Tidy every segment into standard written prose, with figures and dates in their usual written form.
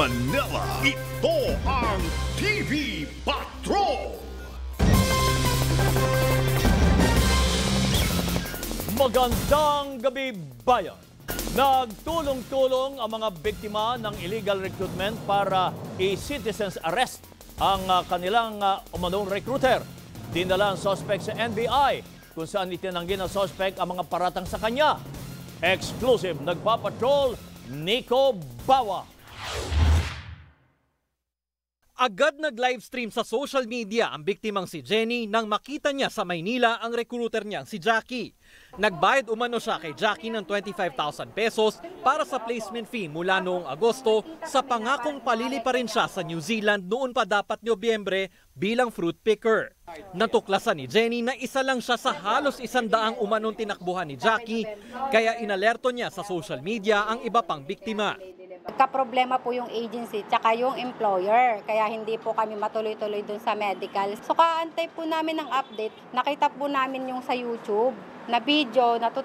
Manila, ito ang TV Patrol! Magandang gabi, bayan! Nagtulong-tulong ang mga biktima ng illegal recruitment para i-citizens arrest ang kanilang umanong recruiter. Dinala ang suspect sa NBI kung saan itinanggi ng suspect ang mga paratang sa kanya. Exclusive nagpapatrol, Nico Bawa. Agad nag-livestream sa social media ang biktimang si Jenny nang makita niya sa Maynila ang recruiter niyang si Jackie. Nagbayad umano siya kay Jackie ng 25,000 pesos para sa placement fee mula noong Agosto sa pangakong palilipa rin siya sa New Zealand noon pa dapat Nobyembre bilang fruit picker. Natuklasan ni Jenny na isa lang siya sa halos 100 umanong tinakbuhan ni Jackie, kaya inalerto niya sa social media ang iba pang biktima. Kaproblema po yung agency tsaka yung employer, kaya hindi po kami matuloy-tuloy dun sa medical. So kaantay po namin ng update, nakita po namin yung sa YouTube na video na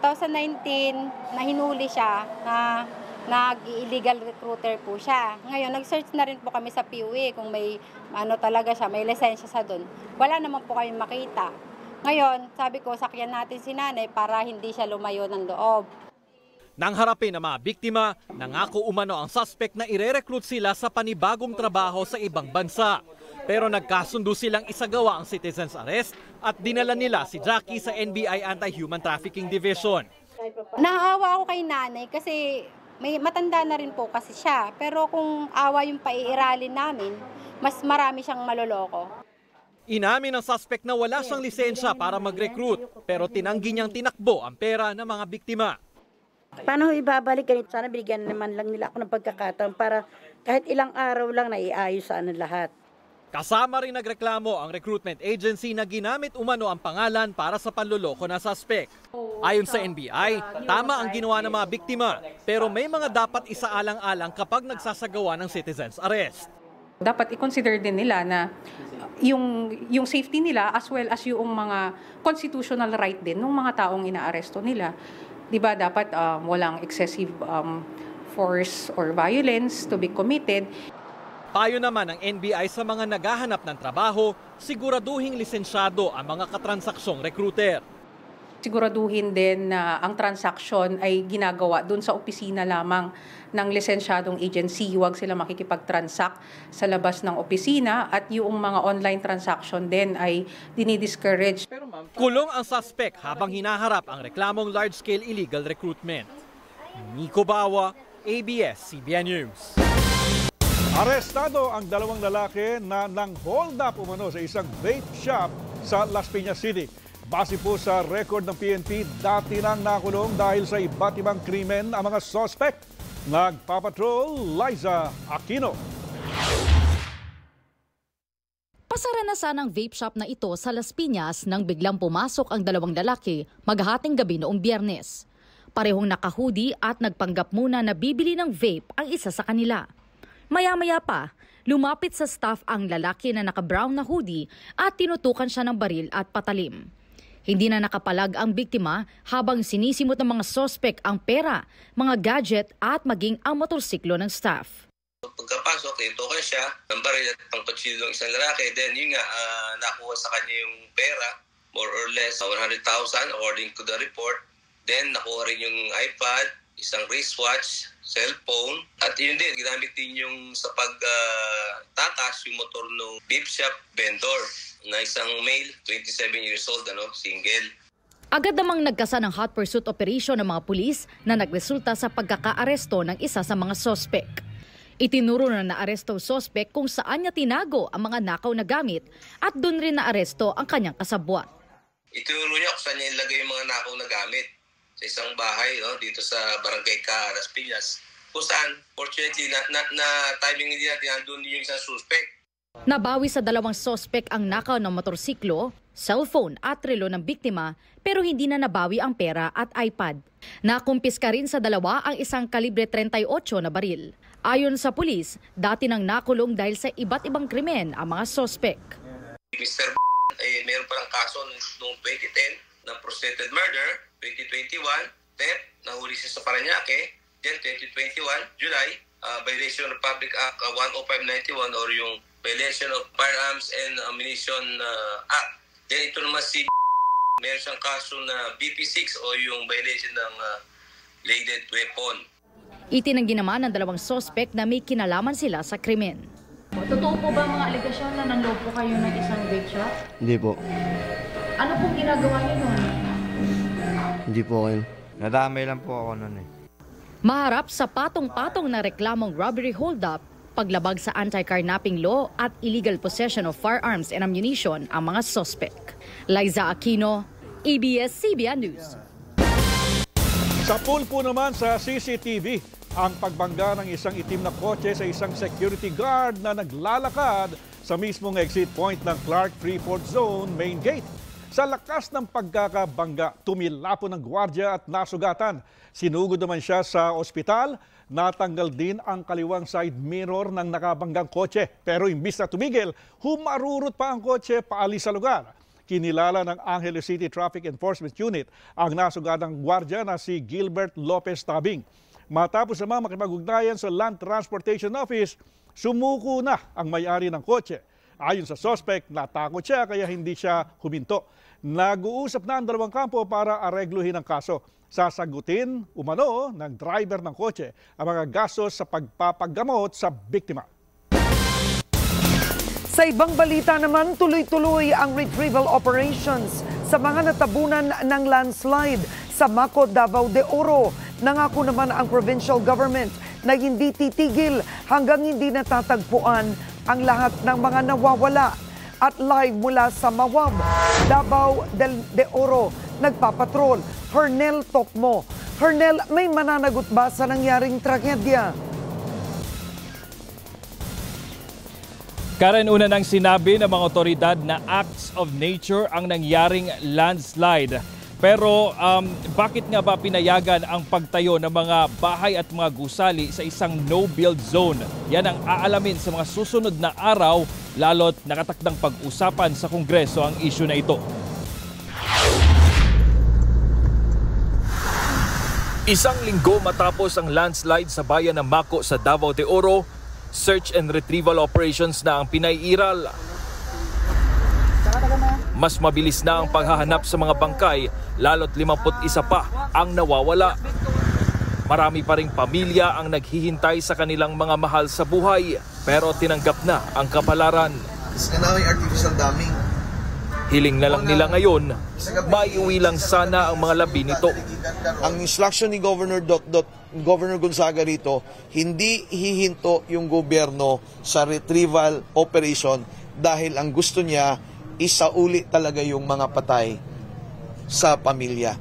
2019 na hinuli siya na nag-illegal recruiter po siya. Ngayon, nag-search na rin po kami sa PUE kung may talaga siya, may lisensya sa doon. Wala naman po kami makita. Ngayon, sabi ko, sakyan natin si nanay para hindi siya lumayo ng loob. Nang harapin ang mga biktima, nangako umano ang suspect na ire-recruit sila sa panibagong trabaho sa ibang bansa. Pero nagkasundo silang isagawa ang citizens arrest at dinala nila si Jackie sa NBI Anti-Human Trafficking Division. Naawa ako kay nanay kasi may matanda na rin po kasi siya. Pero kung awa yung paiiralin namin, mas marami siyang maloloko. Inamin ng suspect na wala siyang lisensya para mag-recruit pero tinanggi niyang tinakbo ang pera ng mga biktima. Paano ibabalik ganito? Sana binigyan naman lang nila ako ng pagkakataon para kahit ilang araw lang na iayos ang lahat. Kasama rin nagreklamo ang recruitment agency na ginamit umano ang pangalan para sa panloloko na suspect. Ayon sa NBI, tama ang ginawa ng mga biktima pero may mga dapat isaalang-alang kapag nagsasagawa ng citizens arrest. Dapat i-consider din nila na yung safety nila as well as yung mga constitutional right din ng mga taong inaaresto nila. Diba dapat walang excessive force or violence to be committed. Payo naman ng NBI sa mga naghahanap ng trabaho, siguraduhing lisensyado ang mga katransaksyong recruiter. Siguraduhin din na ang transaksyon ay ginagawa dun sa opisina lamang ng lisensyadong agency. Huwag sila makikipag-transact sa labas ng opisina at yung mga online transaction din ay dinidiscourage. Kulong ang suspect habang hinaharap ang reklamong large-scale illegal recruitment. Nico Bawa, ABS-CBN News. Arestado ang dalawang lalaki na nang-hold up umano sa isang vape shop sa Las Piñas City. Base po sa record ng PNP, dati nang nakulong dahil sa iba't ibang krimen ang mga suspect. Nagpapatrol, Liza Aquino. Pasaranasan ang vape shop na ito sa Las Piñas nang biglang pumasok ang dalawang lalaki maghahating gabi noong Biyernes. Parehong naka-hoodie at nagpanggap muna na bibili ng vape ang isa sa kanila. Maya-maya pa, lumapit sa staff ang lalaki na naka-brown na hoodie at tinutukan siya ng baril at patalim. Hindi na nakapalag ang biktima habang sinisimot ng mga suspect ang pera, mga gadget at maging ang motorsiklo ng staff. Pagkapasok, tinutukan siya ng baril at pangkutsilyo ng isang lalaki. Then yun nga, nakuha sa kanya yung pera, more or less 100,000 according to the report. Then nakuha rin yung iPad, isang wristwatch, cellphone, at yun din, ginamit din yung sa pagtakas yung motor ng vape shop vendor na isang male, 27 years old, single. Agad namang nagkasa ng hot pursuit operation ng mga pulis na nagresulta sa pagkakaaresto ng isa sa mga suspect. Itinuro na naaresto suspect kung saan niya tinago ang mga nakaw na gamit at doon rin naaresto ang kanyang kasabwat. Itinuro niya kung saan niya ilagay yung mga nakaw na gamit sa isang bahay dito sa Barangay Las Piñas. Kung saan, fortunately, na timing din natin, nandun din yung isang suspect. Nabawi sa dalawang suspect ang nakaw ng motorsiklo, cellphone at relo ng biktima pero hindi na nabawi ang pera at iPad. Nakumpiska rin sa dalawa ang isang kalibre 38 na baril. Ayon sa pulis, dati nang nakulong dahil sa iba't ibang krimen ang mga suspect. Mr. Meron palang kaso noong 2010 ng prostrated murder, 2021, theft, nahuli siya sa Paranaque, then 2021, July, violation of Public Act 10591 or yung violation of Firearms and Ammunition Act. Then ito naman si meron siyang kaso na BP6 o yung violation ng loaded weapon. Itinanggi naman ng dalawang suspect na may kinalaman sila sa krimen. Totoo po ba mga aligasyon na nanloko kayo ng isang vape shop? Hindi po. Ano pong ginagawa niyo noon? Hindi po kayo. Nadamay lang po ako noon eh. Maharap sa patong-patong na reklamong robbery hold-up, paglabag sa anti-carnapping law at illegal possession of firearms and ammunition ang mga suspect. Liza Aquino, ABS-CBN News. Sa pulpo naman sa CCTV, ang pagbangga ng isang itim na kotse sa isang security guard na naglalakad sa mismong exit point ng Clark Freeport Zone main gate. Sa lakas ng pagkakabangga, tumilapo ng gwardiya at nasugatan. Sinugod naman siya sa ospital. Natanggal din ang kaliwang side mirror ng nakabanggang kotse. Pero imbis na tumigil, humarurot pa ang kotse paalis sa lugar. Kinilala ng Angeles City Traffic Enforcement Unit ang nasugatang gwardiya na si Gilbert Lopez Tabing. Matapos naman makipag-ugnayan sa Land Transportation Office, sumuko na ang may-ari ng kotse. Ayon sa suspect, natakot siya kaya hindi siya huminto. Nag-uusap na ang dalawang kampo para aregluhin ang kaso. Sasagutin, umano, ng driver ng kotse ang mga gastos sa pagpapagamot sa biktima. Sa ibang balita naman, tuloy-tuloy ang retrieval operations sa mga natabunan ng landslide sa Maco, Davao de Oro. Nangako naman ang provincial government na hindi titigil hanggang hindi natatagpuan ang lahat ng mga nawawala. At live mula sa Mawab, Davao de Oro, nagpapatrol, Hernel Tokmo. Hernel, may mananagot ba sa nangyaring tragedya? Karen, una nang sinabi ng mga otoridad na acts of nature ang nangyaring landslide. Pero bakit nga ba pinayagan ang pagtayo ng mga bahay at mga gusali sa isang no-build zone? Yan ang aalamin sa mga susunod na araw, lalo't nakatakdang pag-usapan sa Kongreso ang issue na ito. Isang linggo matapos ang landslide sa bayan ng Maco sa Davao de Oro, search and retrieval operations na ang pinaiiral. Mas mabilis na ang paghahanap sa mga bangkay, lalo't 51 pa ang nawawala. Marami pa ring pamilya ang naghihintay sa kanilang mga mahal sa buhay, pero tinanggap na ang kapalaran. Artificial damming. Hiling na lang nila ngayon, maiuwi lang sana ang mga labi nito. Ang instruction ni Governor Gonzaga rito, hindi hihinto yung gobyerno sa retrieval operation dahil ang gusto niya isauli talaga yung mga patay sa pamilya.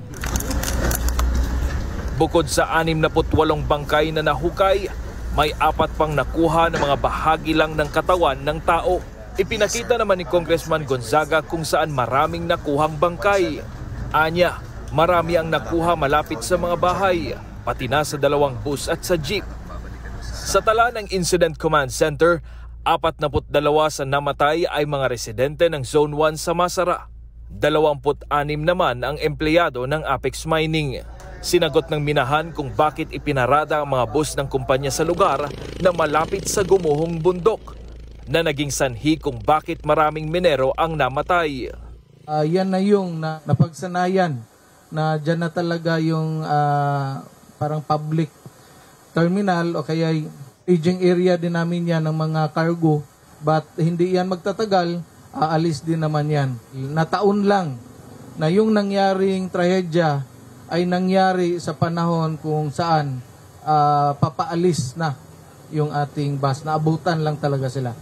Bukod sa 68 bangkay na nahukay, may 4 pang nakuha ng mga bahagi lang ng katawan ng tao. Ipinakita naman ni Congressman Gonzaga kung saan maraming nakuhang bangkay. Anya, marami ang nakuha malapit sa mga bahay, pati na sa 2 bus at sa jeep. Sa tala ng Incident Command Center, 42 sa namatay ay mga residente ng Zone 1 sa Masara. 26 naman ang empleyado ng Apex Mining. Sinagot ng minahan kung bakit ipinarada ang mga bus ng kumpanya sa lugar na malapit sa gumuhong bundok, na naging sanhi kung bakit maraming minero ang namatay. Yan na yung napagsanayan na dyan na talaga yung parang public terminal o kaya staging area din namin yan ng mga cargo. But hindi yan magtatagal, aalis din naman yan. Nataon lang na yung nangyaring trahedya ay nangyari sa panahon kung saan papaalis na yung ating bus. Naabutan lang talaga sila.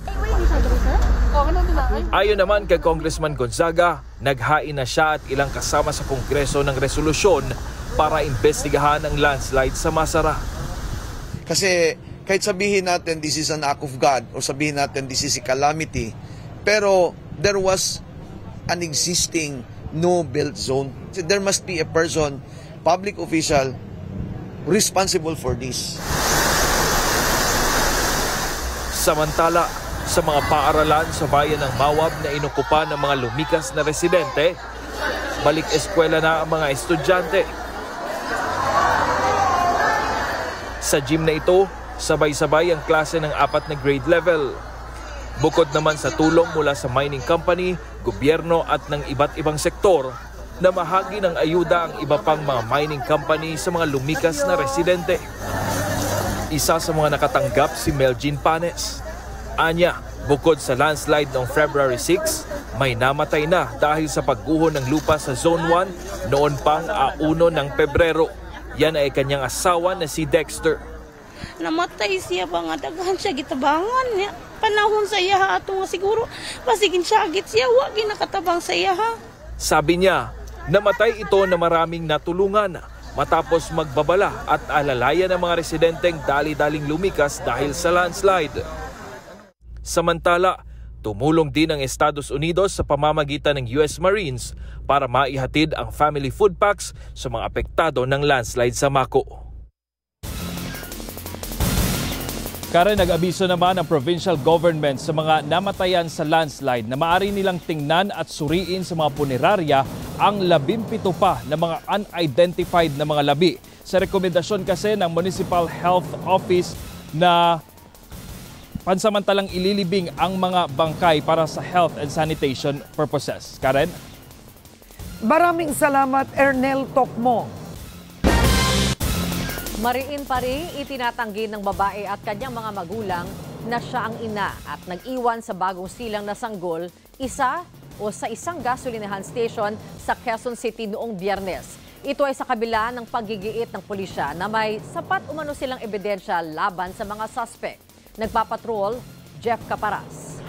Ayon naman kay Congressman Gonzaga, naghain na siya at ilang kasama sa Kongreso ng resolusyon para imbestigahan ang landslide sa Masara. Kasi kahit sabihin natin this is an act of God o sabihin natin this is a calamity, pero there was an existing no-build zone. There must be a person, public official, responsible for this. Samantala, sa mga paaralan sa bayan ng Mawab na inukupan ng mga lumikas na residente, balik eskwela na ang mga estudyante. Sa gym na ito, Sabay-sabay ang klase ng 4 na grade level. Bukod naman sa tulong mula sa mining company, gobyerno at ng iba't ibang sektor, namahagi ng ayuda ang iba pang mga mining company sa mga lumikas na residente. Isa sa mga nakatanggap si Melgin Panes. Anya, bukod sa landslide noong February 6, may namatay na dahil sa pagguho ng lupa sa Zone 1 noon pang 1 ng Pebrero. Yan ay kanyang asawa na si Dexter. Namatay siya ba nga, daghan siya gitabangan niya. Panahon sa iya ha, ato nga siguro, masigin siya agit siya, wag nakatabang sa iya ha. Sabi niya, namatay ito na maraming natulungan matapos magbabala at alalayan ng mga residenteng dali-daling lumikas dahil sa landslide. Samantala, tumulong din ang Estados Unidos sa pamamagitan ng US Marines para maihatid ang family food packs sa mga apektado ng landslide sa Mako. Karen, nag-abiso naman ang provincial government sa mga namatayan sa landslide na maaari nilang tingnan at suriin sa mga punerarya ang 17 pa na mga unidentified na mga labi. Sa rekomendasyon kasi ng Municipal Health Office na pansamantalang ililibing ang mga bangkay para sa health and sanitation purposes. Karen? Maraming salamat, Ernel Tokmo. Mariin pa rin itinatanggi ng babae at kanyang mga magulang na siya ang ina at nag-iwan sa bagong silang na sanggol sa isang gasolinahan station sa Quezon City noong Biyernes. Ito ay sa kabila ng paggigiit ng pulisya na may sapat umano silang ebidensya laban sa mga suspect. Nagpapatrol, Jeff Caparas.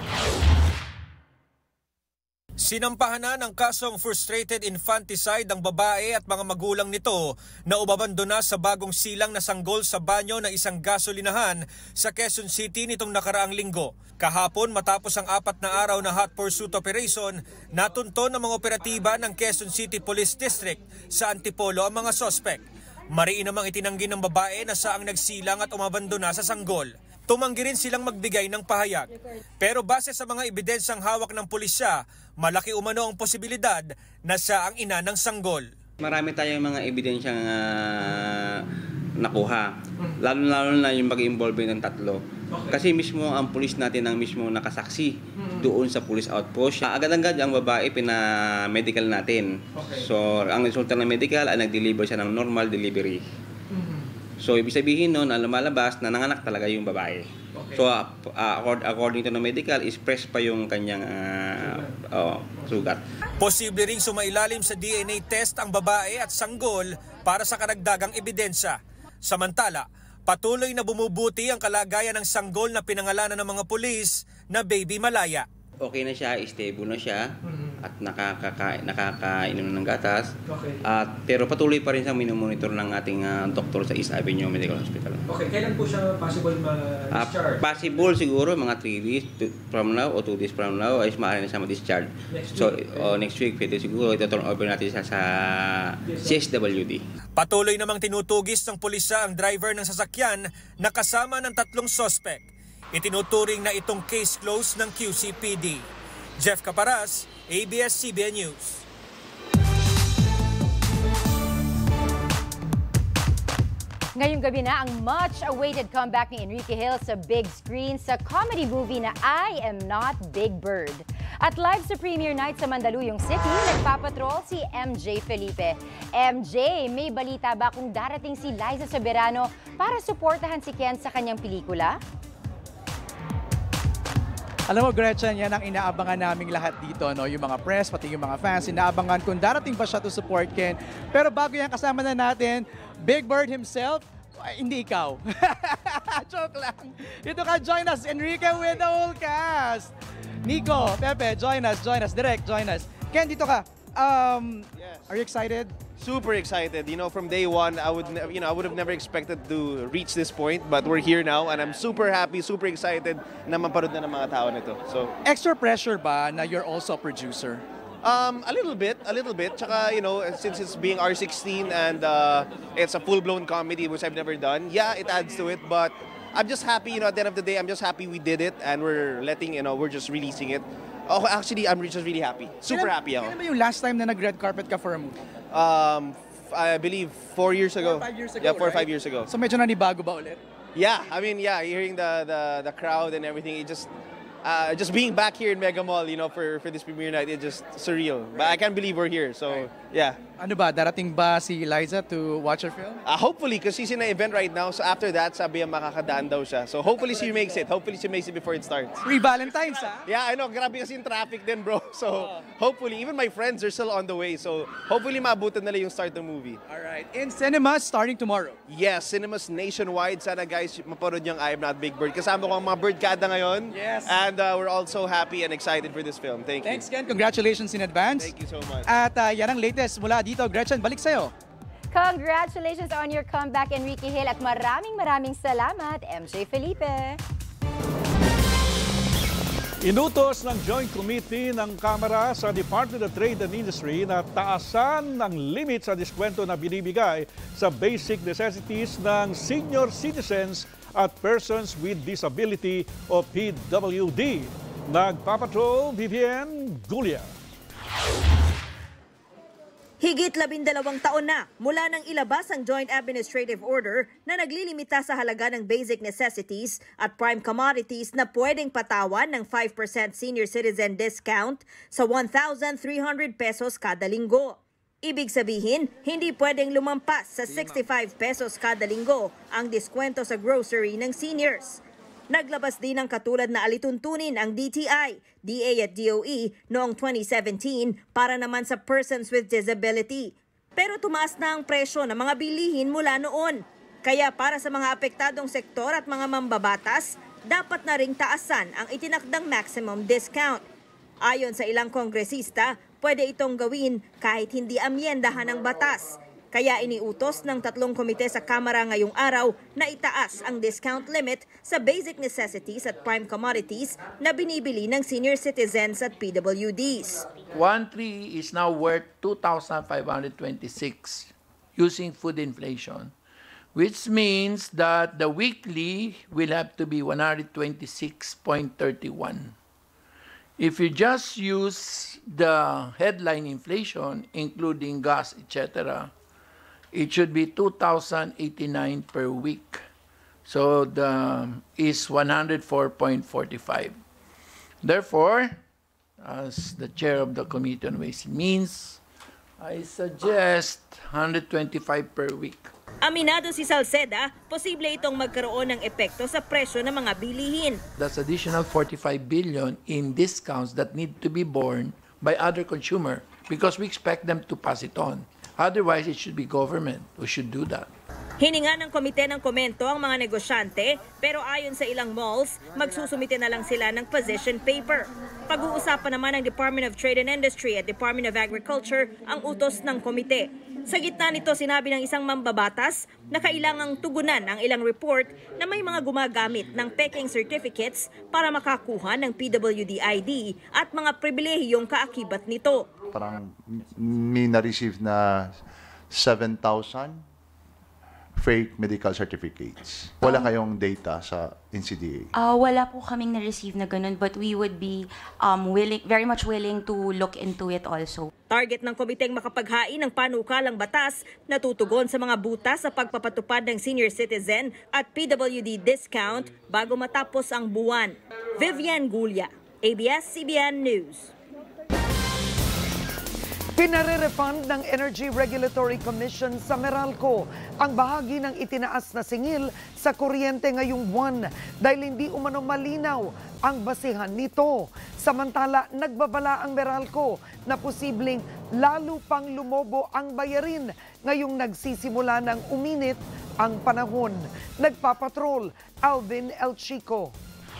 Sinampahan na ng kasong frustrated infanticide ang babae at mga magulang nito na umabandona sa bagong silang na sanggol sa banyo ng isang gasolinahan sa Quezon City nitong nakaraang linggo. Kahapon matapos ang 4 na araw na hot pursuit operation, natunto ng mga operatiba ng Quezon City Police District sa Antipolo ang mga sospek. Mariin namang itinanggi ng babae na siya ang nagsilang at umabandona sa sanggol. Tumanggi rin silang magbigay ng pahayag. Pero base sa mga ebidensyang hawak ng pulisya, malaki umano ang posibilidad na siya ang ina ng sanggol. Marami tayong mga ebidensyang nakuha. Lalo na yung mag-involve ng 3. Kasi mismo ang pulis natin ang mismo nakasaksi doon sa police outpost. Agad-agad ang babae pina-medical natin. So ang resulta ng medical ay nag-deliver siya ng normal delivery. So ibig sabihin noon, ang lumalabas na nanganak talaga yung babae. Okay. So according to the medical, is fresh pa yung kanyang sugat. Posible ring sumailalim sa DNA test ang babae at sanggol para sa karagdagang ebidensya. Samantala, patuloy na bumubuti ang kalagayan ng sanggol na pinangalanan ng mga pulis na Baby Malaya. Okay na siya, stable na siya, at nakakainom ng gatas. Okay. Pero patuloy pa rin siyang minomonitor ng ating doktor sa East Avenue Medical Hospital. Okay, kailan po siya possible ma-discharge? Possible siguro mga 3 days from now o 2 days from now ay maaari na siya ma-discharge. Next week, pwede siguro ito-turn over natin siya sa CSWD. Patuloy namang tinutugis ng pulisya ang driver ng sasakyan na kasama ng 3 sospek. Itinuturing na itong case closed ng QCPD. Jeff Caparas, ABS-CBN News. Ngayong gabi na ang much-awaited comeback ni Enrique Hill sa big screen sa comedy movie na I Am Not Big Bird. At live sa premiere night sa Mandaluyong City, nagpapatrol si MJ Felipe. MJ, may balita ba kung darating si Liza Soberano para suportahan si Ken sa kanyang pelikula? Alam mo, Gretchen, yan ang inaabangan naming lahat dito, no? Yung mga press, pati yung mga fans, inaabangan kung darating ba siya to support Ken. Pero bago yan, kasama na natin, Big Bird himself, hindi ikaw. Joke lang. Dito ka, join us, Enrique with the whole cast. Nico, Pepe, join us. Direk, join us. Ken, dito ka. Yes. Are you excited? Super excited. You know, from day one, I would have never expected to reach this point, but we're here now, and I'm super happy, super excited na maparod na ng mga tao nito. So, extra pressure ba na you're also a producer? A little bit. Tsaka, you know, since it's being R16 and it's a full-blown comedy, which I've never done, yeah, it adds to it, but I'm just happy, you know, at the end of the day, I'm just happy we did it, and we're just releasing it. Oh, actually, I'm just really happy. Super happy ako. Kailan ba yung last time na nag-red carpet ka for a movie? I believe 4 years ago. 4 or 5 years ago, Yeah, 4 or right? 5 years ago. So medyo nanibago ba ulit? Yeah, I mean, yeah, hearing the crowd and everything, it just being back here in Mega Mall, for this premiere night, it's just surreal. But I can't believe we're here, so yeah. Ano ba, darating ba si Liza to watch her film? Hopefully, because she's in an event right now, so after that, sabi niya makakadaan daw siya. So hopefully she makes it. Hopefully she makes it before it starts. Pre-Valentine's, ha? Yeah, I know. Grabe kasi yung traffic din, bro. So hopefully, even my friends are still on the way. So hopefully maabutan nila yung start ng movie. Alright. In cinemas, starting tomorrow. Yes, cinemas nationwide. Sana guys, mapanood yung I Am Not Big Bird. Kasama ko ang mga birdkada ngayon. Yes. And we're all so happy and excited for this film. Thank you. Thanks, Ken. Congratulations in advance. Thank you so much. At yan ang latest mula dito. Gretchen, balik sa'yo. Congratulations on your comeback, Enrique Hill, at maraming salamat, MJ Felipe. Inutos ng Joint Committee ng Kamara sa Department of Trade and Industry na taasan ng limit sa diskwento na binibigay sa basic necessities ng senior citizens at persons with disability o PWD. Nagpapatrol, Vivian Gulia. Higit 12 taon na mula nang ilabas ang Joint Administrative Order na naglilimita sa halaga ng basic necessities at prime commodities na pwedeng patawan ng 5% senior citizen discount sa 1,300 pesos kada linggo. Ibig sabihin, hindi pwedeng lumampas sa 65 pesos kada linggo ang diskwento sa grocery ng seniors. Naglabas din ng katulad na alituntunin ang DTI, DA at DOE noong 2017 para naman sa persons with disability. Pero tumaas na ang presyo ng mga bilihin mula noon. Kaya para sa mga apektadong sektor at mga mambabatas, dapat na ring taasan ang itinakdang maximum discount. Ayon sa ilang kongresista, pwede itong gawin kahit hindi amyendahan ng batas. Kaya iniutos ng 3 komite sa Kamara ngayong araw na itaas ang discount limit sa basic necessities at prime commodities na binibili ng senior citizens at PWDs. 1.3 is now worth 2,526 using food inflation, which means that the weekly will have to be 126.31. If you just use the headline inflation, including gas, etc., it should be 2,089 per week. So is 104.45. Therefore, as the chair of the Committee on Ways and Means, I suggest 125 per week. Aminado si Salceda, posible itong magkaroon ng epekto sa presyo ng mga bilihin. That's additional 45 billion in discounts that need to be borne by other consumer because we expect them to pass it on. Otherwise, it should be government who should do that. Hininga ng komite ng komento ang mga negosyante, pero ayon sa ilang malls, magsusumite na lang sila ng position paper. Pag-uusapan naman ng Department of Trade and Industry at Department of Agriculture ang utos ng komite. Sa gitna nito, sinabi ng isang mambabatas na kailangang tugunan ang ilang report na may mga gumagamit ng peking certificates para makakuha ng PWD ID at mga pribilehiyong kaakibat nito. Parang may na-receive na 7,000 fake medical certificates. Wala kayong data sa NCDA? Wala po kaming na-receive na ganun, but we would be very much willing to look into it also. Target ng komiteng makapaghain ng panukalang batas na tutugon sa mga butas sa pagpapatupad ng senior citizen at PWD discount bago matapos ang buwan. Vivian Gulia, ABS-CBN News. Pinare-refund ng Energy Regulatory Commission sa Meralco ang bahagi ng itinaas na singil sa kuryente ngayong buwan dahil hindi umano malinaw ang basihan nito. Samantala, nagbabala ang Meralco na posibleng lalo pang lumobo ang bayarin ngayong nagsisimula ng uminit ang panahon. Nagpapatrol, Alvin El Chico.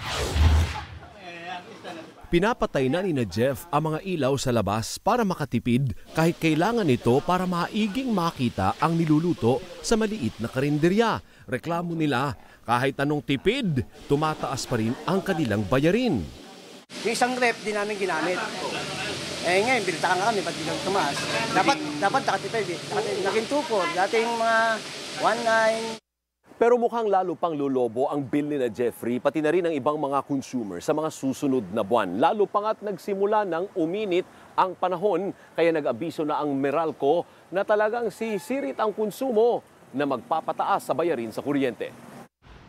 Pinapatay na ni Jeff ang mga ilaw sa labas para makatipid kahit kailangan ito para maiging makita ang niluluto sa maliit na karinderya. Reklamo nila, kahit anong tipid, tumataas pa rin ang kanilang bayarin. Yung isang rep din namin ginamit. Ngayon, binitakan kami, ba't di lang tumaas? Dapat nakatipid. Naging 2-4, dating mga 1.9. Pero mukhang lalo pang lulobo ang bill ni Jeffrey, pati na rin ang ibang mga consumer sa mga susunod na buwan. Lalo pang at nagsimula ng uminit ang panahon, kaya nag-abiso na ang Meralco na talagang sisirit ang konsumo na magpapataas sa bayarin sa kuryente.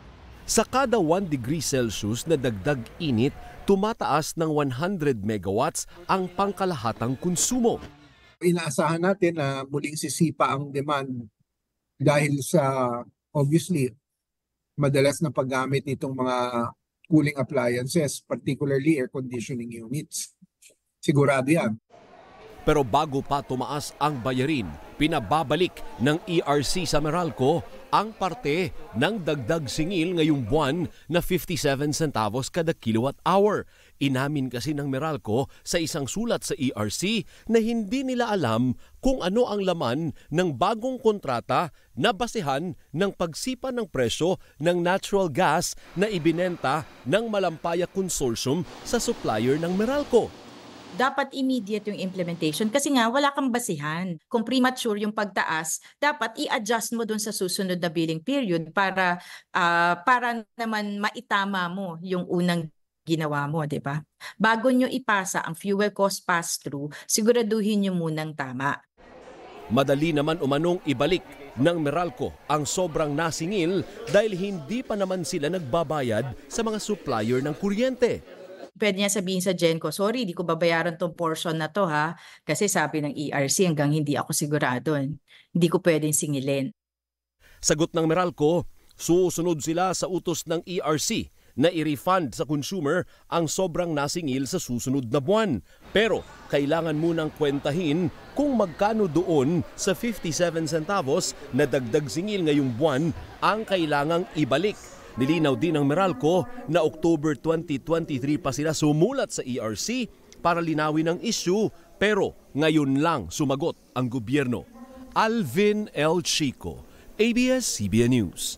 Sa kada 1 degree Celsius na dagdag init, tumataas ng 100 megawatts ang pangkalahatang konsumo. Inaasahan natin na muling sisipa ang demand dahil sa obviously madalas na paggamit nitong mga cooling appliances, particularly air conditioning units. Sigurado yan. Pero bago pa tumaas ang bayarin, pinababalik ng ERC sa Meralco ang parte ng dagdag singil ngayong buwan na 57 centavos kada kilowatt hour. Inamin kasi ng Meralco sa isang sulat sa ERC na hindi nila alam kung ano ang laman ng bagong kontrata na basehan ng pagsipa ng presyo ng natural gas na ibinenta ng Malampaya Consortium sa supplier ng Meralco. Dapat immediate yung implementation kasi nga wala kang basihan. Kung premature yung pagtaas, dapat i-adjust mo dun sa susunod na billing period para naman maitama mo yung unang ginawa mo, di ba? Bago nyo ipasa ang fuel cost pass-through, siguraduhin nyo munang tama. Madali naman umanong ibalik ng Meralco ang sobrang nasingil dahil hindi pa naman sila nagbabayad sa mga supplier ng kuryente. Pwede niya sabihin sa Genco, sorry, di ko babayaran tong portion na to ha. Kasi sabi ng ERC hanggang hindi ako sigurado. Hindi ko pwedeng singilin. Sagot ng Meralco, susunod sila sa utos ng ERC na i-refund sa consumer ang sobrang nasingil sa susunod na buwan. Pero kailangan munang kwentahin kung magkano doon sa 57 centavos na dagdag singil ngayong buwan ang kailangang ibalik. Nilinaw din ng Meralco na October 2023 pa sila sumulat sa ERC para linawin ang issue pero ngayon lang sumagot ang gobyerno. Alvin L. Chico, ABS-CBN News.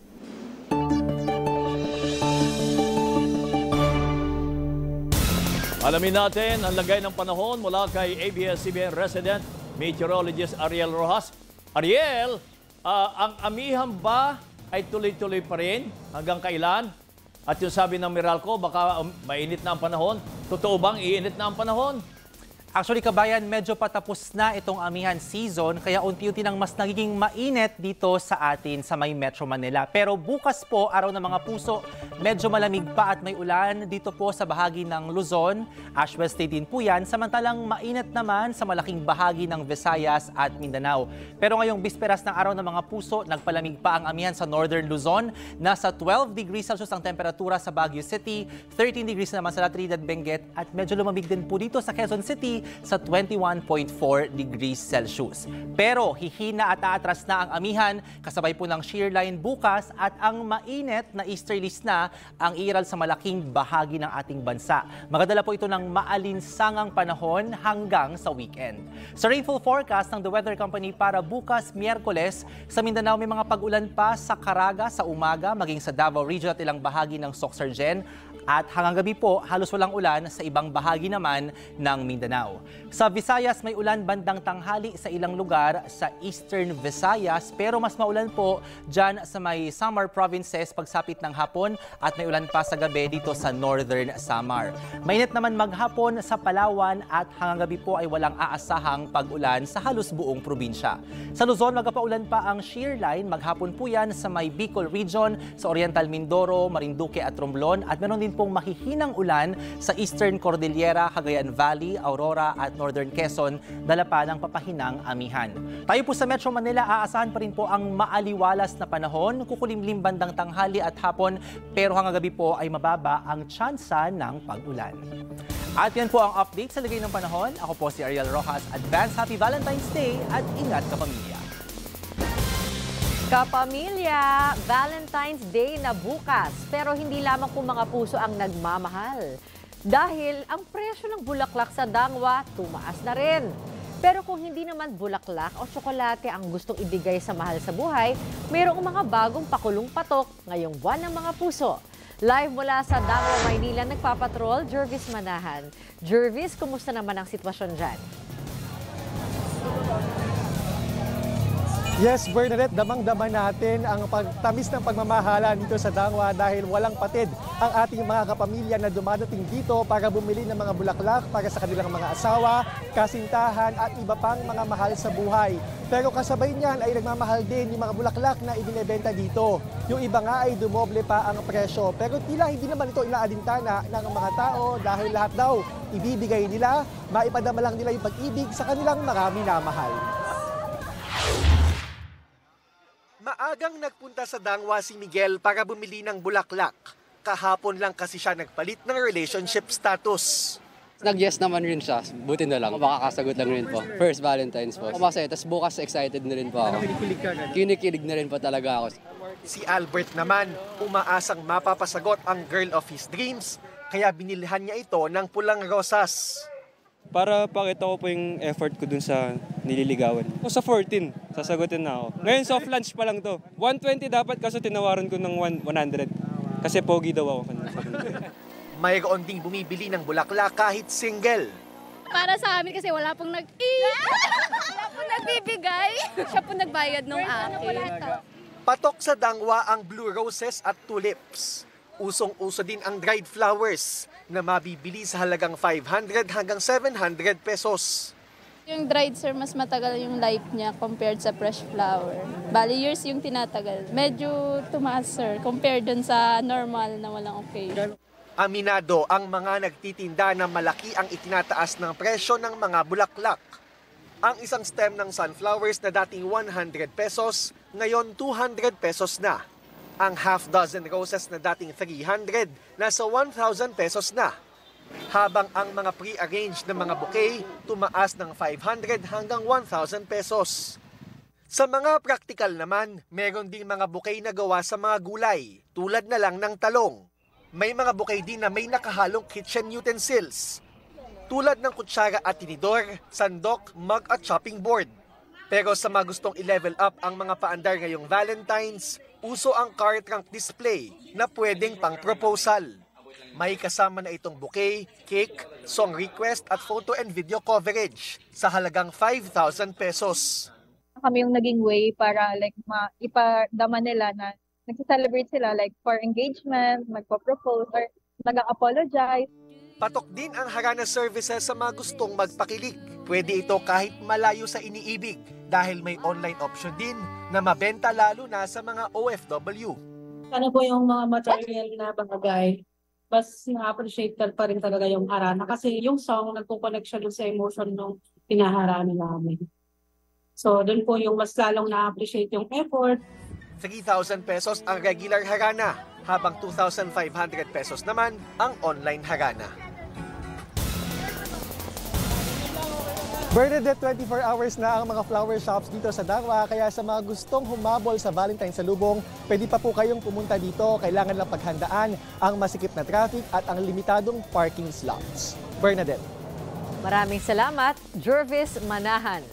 Alamin natin ang lagay ng panahon mula kay ABS-CBN resident meteorologist Ariel Rojas. Ariel, ang amihan ba ay tuloy-tuloy pa rin hanggang kailan? At yung sabi ng Meralco, baka mainit na ang panahon. Totoo bang iinit na ang panahon? Actually, kabayan, medyo patapos na itong amihan season, kaya unti-unti nang mas nagiging mainit dito sa atin sa may Metro Manila. Pero bukas po, araw ng mga puso, medyo malamig pa at may ulan dito po sa bahagi ng Luzon. Ashwell State din po yan, samantalang mainit naman sa malaking bahagi ng Visayas at Mindanao. Pero ngayong bisperas ng araw ng mga puso, nagpalamig pa ang amihan sa Northern Luzon. Nasa 12 degrees Celsius ang temperatura sa Baguio City, 13 degrees naman sa La Trinidad, Benguet, at medyo lumamig din po dito sa Quezon City sa 21.4 degrees Celsius. Pero hihina at aatras na ang amihan kasabay po ng shear line bukas at ang mainit na easterlies na ang iiral sa malaking bahagi ng ating bansa. Magadala po ito ng maalinsangang panahon hanggang sa weekend. Sa rainfall forecast ng The Weather Company para bukas, Miyerkules, sa Mindanao may mga pag-ulan pa sa Caraga sa umaga, maging sa Davao Region at ilang bahagi ng Sorsogon. At hanggang gabi po, halos walang ulan sa ibang bahagi naman ng Mindanao. Sa Visayas, may ulan bandang tanghali sa ilang lugar sa Eastern Visayas, pero mas maulan po dyan sa may Samar provinces pagsapit ng hapon at may ulan pa sa gabi dito sa Northern Samar. Mainit naman maghapon sa Palawan at hanggang gabi po ay walang aasahang pag-ulan sa halos buong probinsya. Sa Luzon, magpaulan pa ang shear line. Maghapon po yan sa may Bicol Region, sa Oriental Mindoro, Marinduque at Romblon at meron din pong mahihinang ulan sa Eastern Cordillera, Cagayan Valley, Aurora at Northern Quezon, dala pa ng papahinang amihan. Tayo po sa Metro Manila, aasahan pa rin po ang maaliwalas na panahon, kukulimlim bandang tanghali at hapon, pero hanggang gabi po ay mababa ang tsansa ng pag-ulan. At yan po ang update sa lagay ng panahon. Ako po si Ariel Rojas. Advance Happy Valentine's Day at ingat kapamilya. Kapamilya, Valentine's Day na bukas, pero hindi lamang po mga puso ang nagmamahal. Dahil ang presyo ng bulaklak sa Dangwa, tumaas na rin. Pero kung hindi naman bulaklak o tsokolate ang gustong ibigay sa mahal sa buhay, mayroong mga bagong pakulong patok ngayong buwan ng mga puso. Live mula sa Dangwa, Maynila, nagpapatrol, Jervis Manahan. Jervis, kumusta naman ang sitwasyon dyan? Yes, Bernadette, damang-dama natin ang pagtamis ng pagmamahalan dito sa Dangwa dahil walang patid ang ating mga kapamilya na dumadating dito para bumili ng mga bulaklak para sa kanilang mga asawa, kasintahan at iba pang mga mahal sa buhay. Pero kasabay niyan ay nagmamahal din yung mga bulaklak na ibinebenta dito. Yung iba nga ay dumoble pa ang presyo. Pero tila hindi naman ito inaadintana ng mga tao dahil lahat daw ibibigay nila, maipadama lang nila yung pag-ibig sa kanilang marami na mahal. Maagang nagpunta sa Dangwa si Miguel para bumili ng bulaklak. Kahapon lang kasi siya nagpalit ng relationship status. Nag-yes naman rin siya. Buti na lang. Makakasagot lang rin po. First Valentine's po. Masaya. Tapos bukas excited na rin po ako. Kinikilig ka? Kinikilig na rin po talaga ako. Si Albert naman, umaasang mapapasagot ang girl of his dreams, kaya binilhan niya ito ng pulang rosas. Para pakita ko po yung effort ko dun sa nililigawan. O sa 14, sasagutin na ako. Ngayon soft lunch pa lang to. 120 dapat kaso tinawaran ko ng 100. Kasi pogi daw ako. Mayroon ding bumibili ng bulaklak kahit single. Para sa amin kasi wala pong wala pong nagbibigay. Siya po nagbayad nung akin. Patok sa Dangwa ang blue roses at tulips. Usong-uso din ang dried flowers na mabibili sa halagang 500 hanggang 700 pesos. Yung dried, sir, mas matagal yung life niya compared sa fresh flower. Bali, years yung tinatagal. Medyo tumaas, sir, compared dun sa normal na walang occasion. Aminado ang mga nagtitinda na malaki ang itinataas ng presyo ng mga bulaklak. Ang isang stem ng sunflowers na dating 100 pesos, ngayon 200 pesos na. Ang half dozen roses na dating 300, nasa 1,000 pesos na. Habang ang mga pre-arranged na mga bouquet, tumaas ng 500 hanggang 1,000 pesos. Sa mga praktikal naman, meron ding mga bouquet na gawa sa mga gulay, tulad na lang ng talong. May mga bouquet din na may nakahalong kitchen utensils, tulad ng kutsara at tinidor, sandok, mug at chopping board. Pero sa mga gustong i-level up ang mga paandar ngayong Valentine's, uso ang car trunk display na pwedeng pang proposal. May kasama na itong bouquet, cake, song request at photo and video coverage sa halagang 5,000 pesos. Kami yung naging way para like ipadama nila na nagsa-celebrate sila like for engagement, magpo-propose or nag-apologize. Patok din ang harana services sa mga gustong magpakilig. Pwede ito kahit malayo sa iniibig dahil may online option din na mabenta lalo na sa mga OFW. Ano po yung mga material na bagay, mas na-appreciate pa rin talaga yung harana kasi yung song nagpo-connect siya sa emotion ng pinaharana namin. So doon po yung mas lalong na-appreciate yung effort. 3,000 pesos ang regular harana, habang 2,500 pesos naman ang online harana. Bernadette, 24 hours na ang mga flower shops dito sa Dangwa, kaya sa mga gustong humabol sa Valentine's salubong, pwede pa po kayong pumunta dito. Kailangan lang paghandaan ang masikip na traffic at ang limitadong parking slots. Bernadette. Maraming salamat, Jervis Manahan.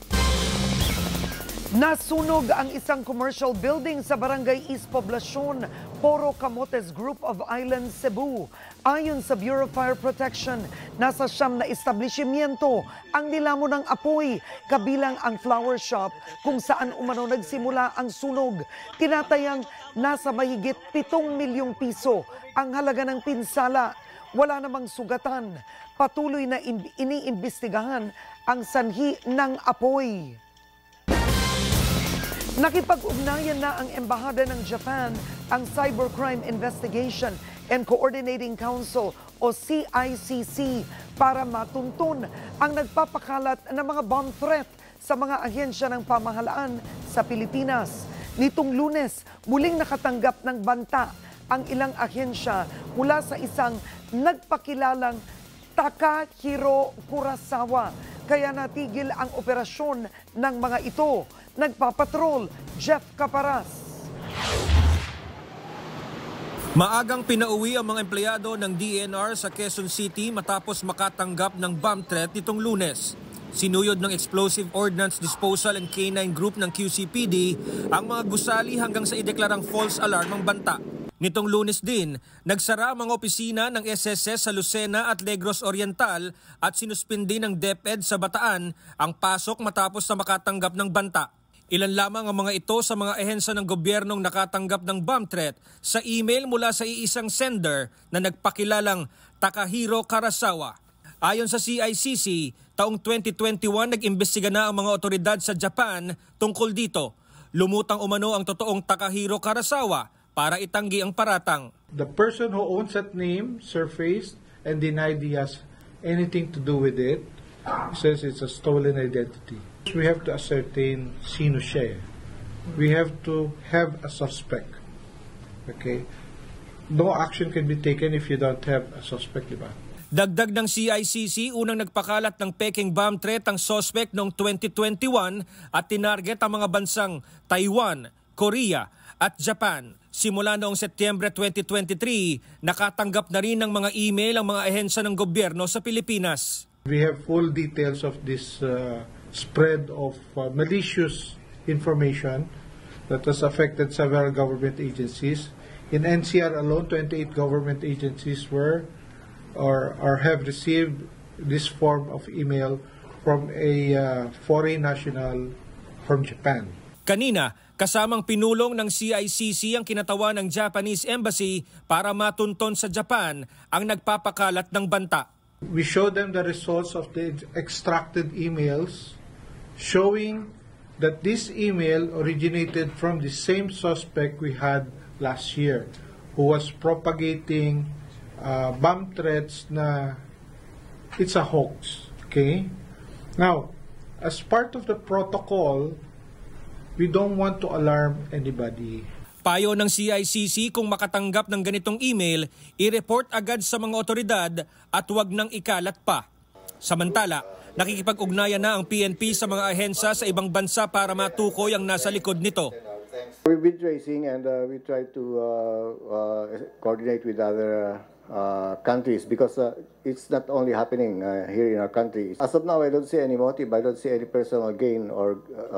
Nasunog ang isang commercial building sa Barangay East Poblacion, Poro Camotes Group of Islands, Cebu. Ayon sa Bureau of Fire Protection, nasa 9 na establishmento ang nilamon ng apoy, kabilang ang flower shop kung saan umano nagsimula ang sunog. Tinatayang nasa mahigit 7 milyong piso ang halaga ng pinsala. Wala namang sugatan. Patuloy na iniimbestigahan ang sanhi ng apoy. Nakipag-ugnayan na ang Embahada ng Japan, ang Cybercrime Investigation and Coordinating Council o CICC para matuntun ang nagpapakalat ng mga bomb threat sa mga ahensya ng pamahalaan sa Pilipinas. Nitong Lunes, muling nakatanggap ng banta ang ilang ahensya mula sa isang nagpakilalang Takahiro Kurosawa. Kaya natigil ang operasyon ng mga ito. Nagpapatrol, Jeff Caparas. Maagang pinauwi ang mga empleyado ng DNR sa Quezon City matapos makatanggap ng bomb threat nitong Lunes. Sinuyod ng Explosive Ordnance Disposal and K9 Group ng QCPD ang mga gusali hanggang sa ideklarang false alarm ang banta. Nitong Lunes din, nagsara ang mga opisina ng SSS sa Lucena at Negros Oriental at sinuspindi ng DepEd sa Bataan ang pasok matapos na makatanggap ng banta. Ilan lamang ang mga ito sa mga ehensya ng gobyernong nakatanggap ng bomb threat sa email mula sa iisang sender na nagpakilalang Takahiro Karasawa. Ayon sa CICC, taong 2021 nag-imbestiga na ang mga otoridad sa Japan tungkol dito. Lumutang umano ang totoong Takahiro Karasawa para itanggi ang paratang. The person who owns that name surfaced and denied he has anything to do with it. He says it's a stolen identity. We have to ascertain sino siya. We have to have a suspect. Okay? No action can be taken if you don't have a suspect, di ba? Dagdag ng CICC, unang nagpakalat ng peking bomb threat ang suspect noong 2021 at tinarget ang mga bansang Taiwan, Korea at Japan. Simula noong Setyembre 2023, nakatanggap na rin ng mga email ang mga ahensya ng gobyerno sa Pilipinas. We have full details of this spread of malicious information that has affected several government agencies. In NCR alone, 28 government agencies were or have received this form of email from a foreign national from Japan. Kanina, kasamang pinulong ng CICC ang kinatawan ng Japanese Embassy para matunton sa Japan ang nagpapakalat ng banta. We showed them the results of the extracted emails showing that this email originated from the same suspect we had last year who was propagating bomb threats na it's a hoax. Okay? Now, as part of the protocol, we don't want to alarm anybody. Payo ng CICC kung makatanggap ng ganitong email, i-report agad sa mga otoridad at huwag nang ikalat pa. Samantala, nakikipag-ugnayan na ang PNP sa mga ahensya sa ibang bansa para matukoy ang nasa likod nito. We've been tracing and we try to coordinate with other countries because it's not only happening here in our country. As of now, I don't see any motive. I don't see any personal gain or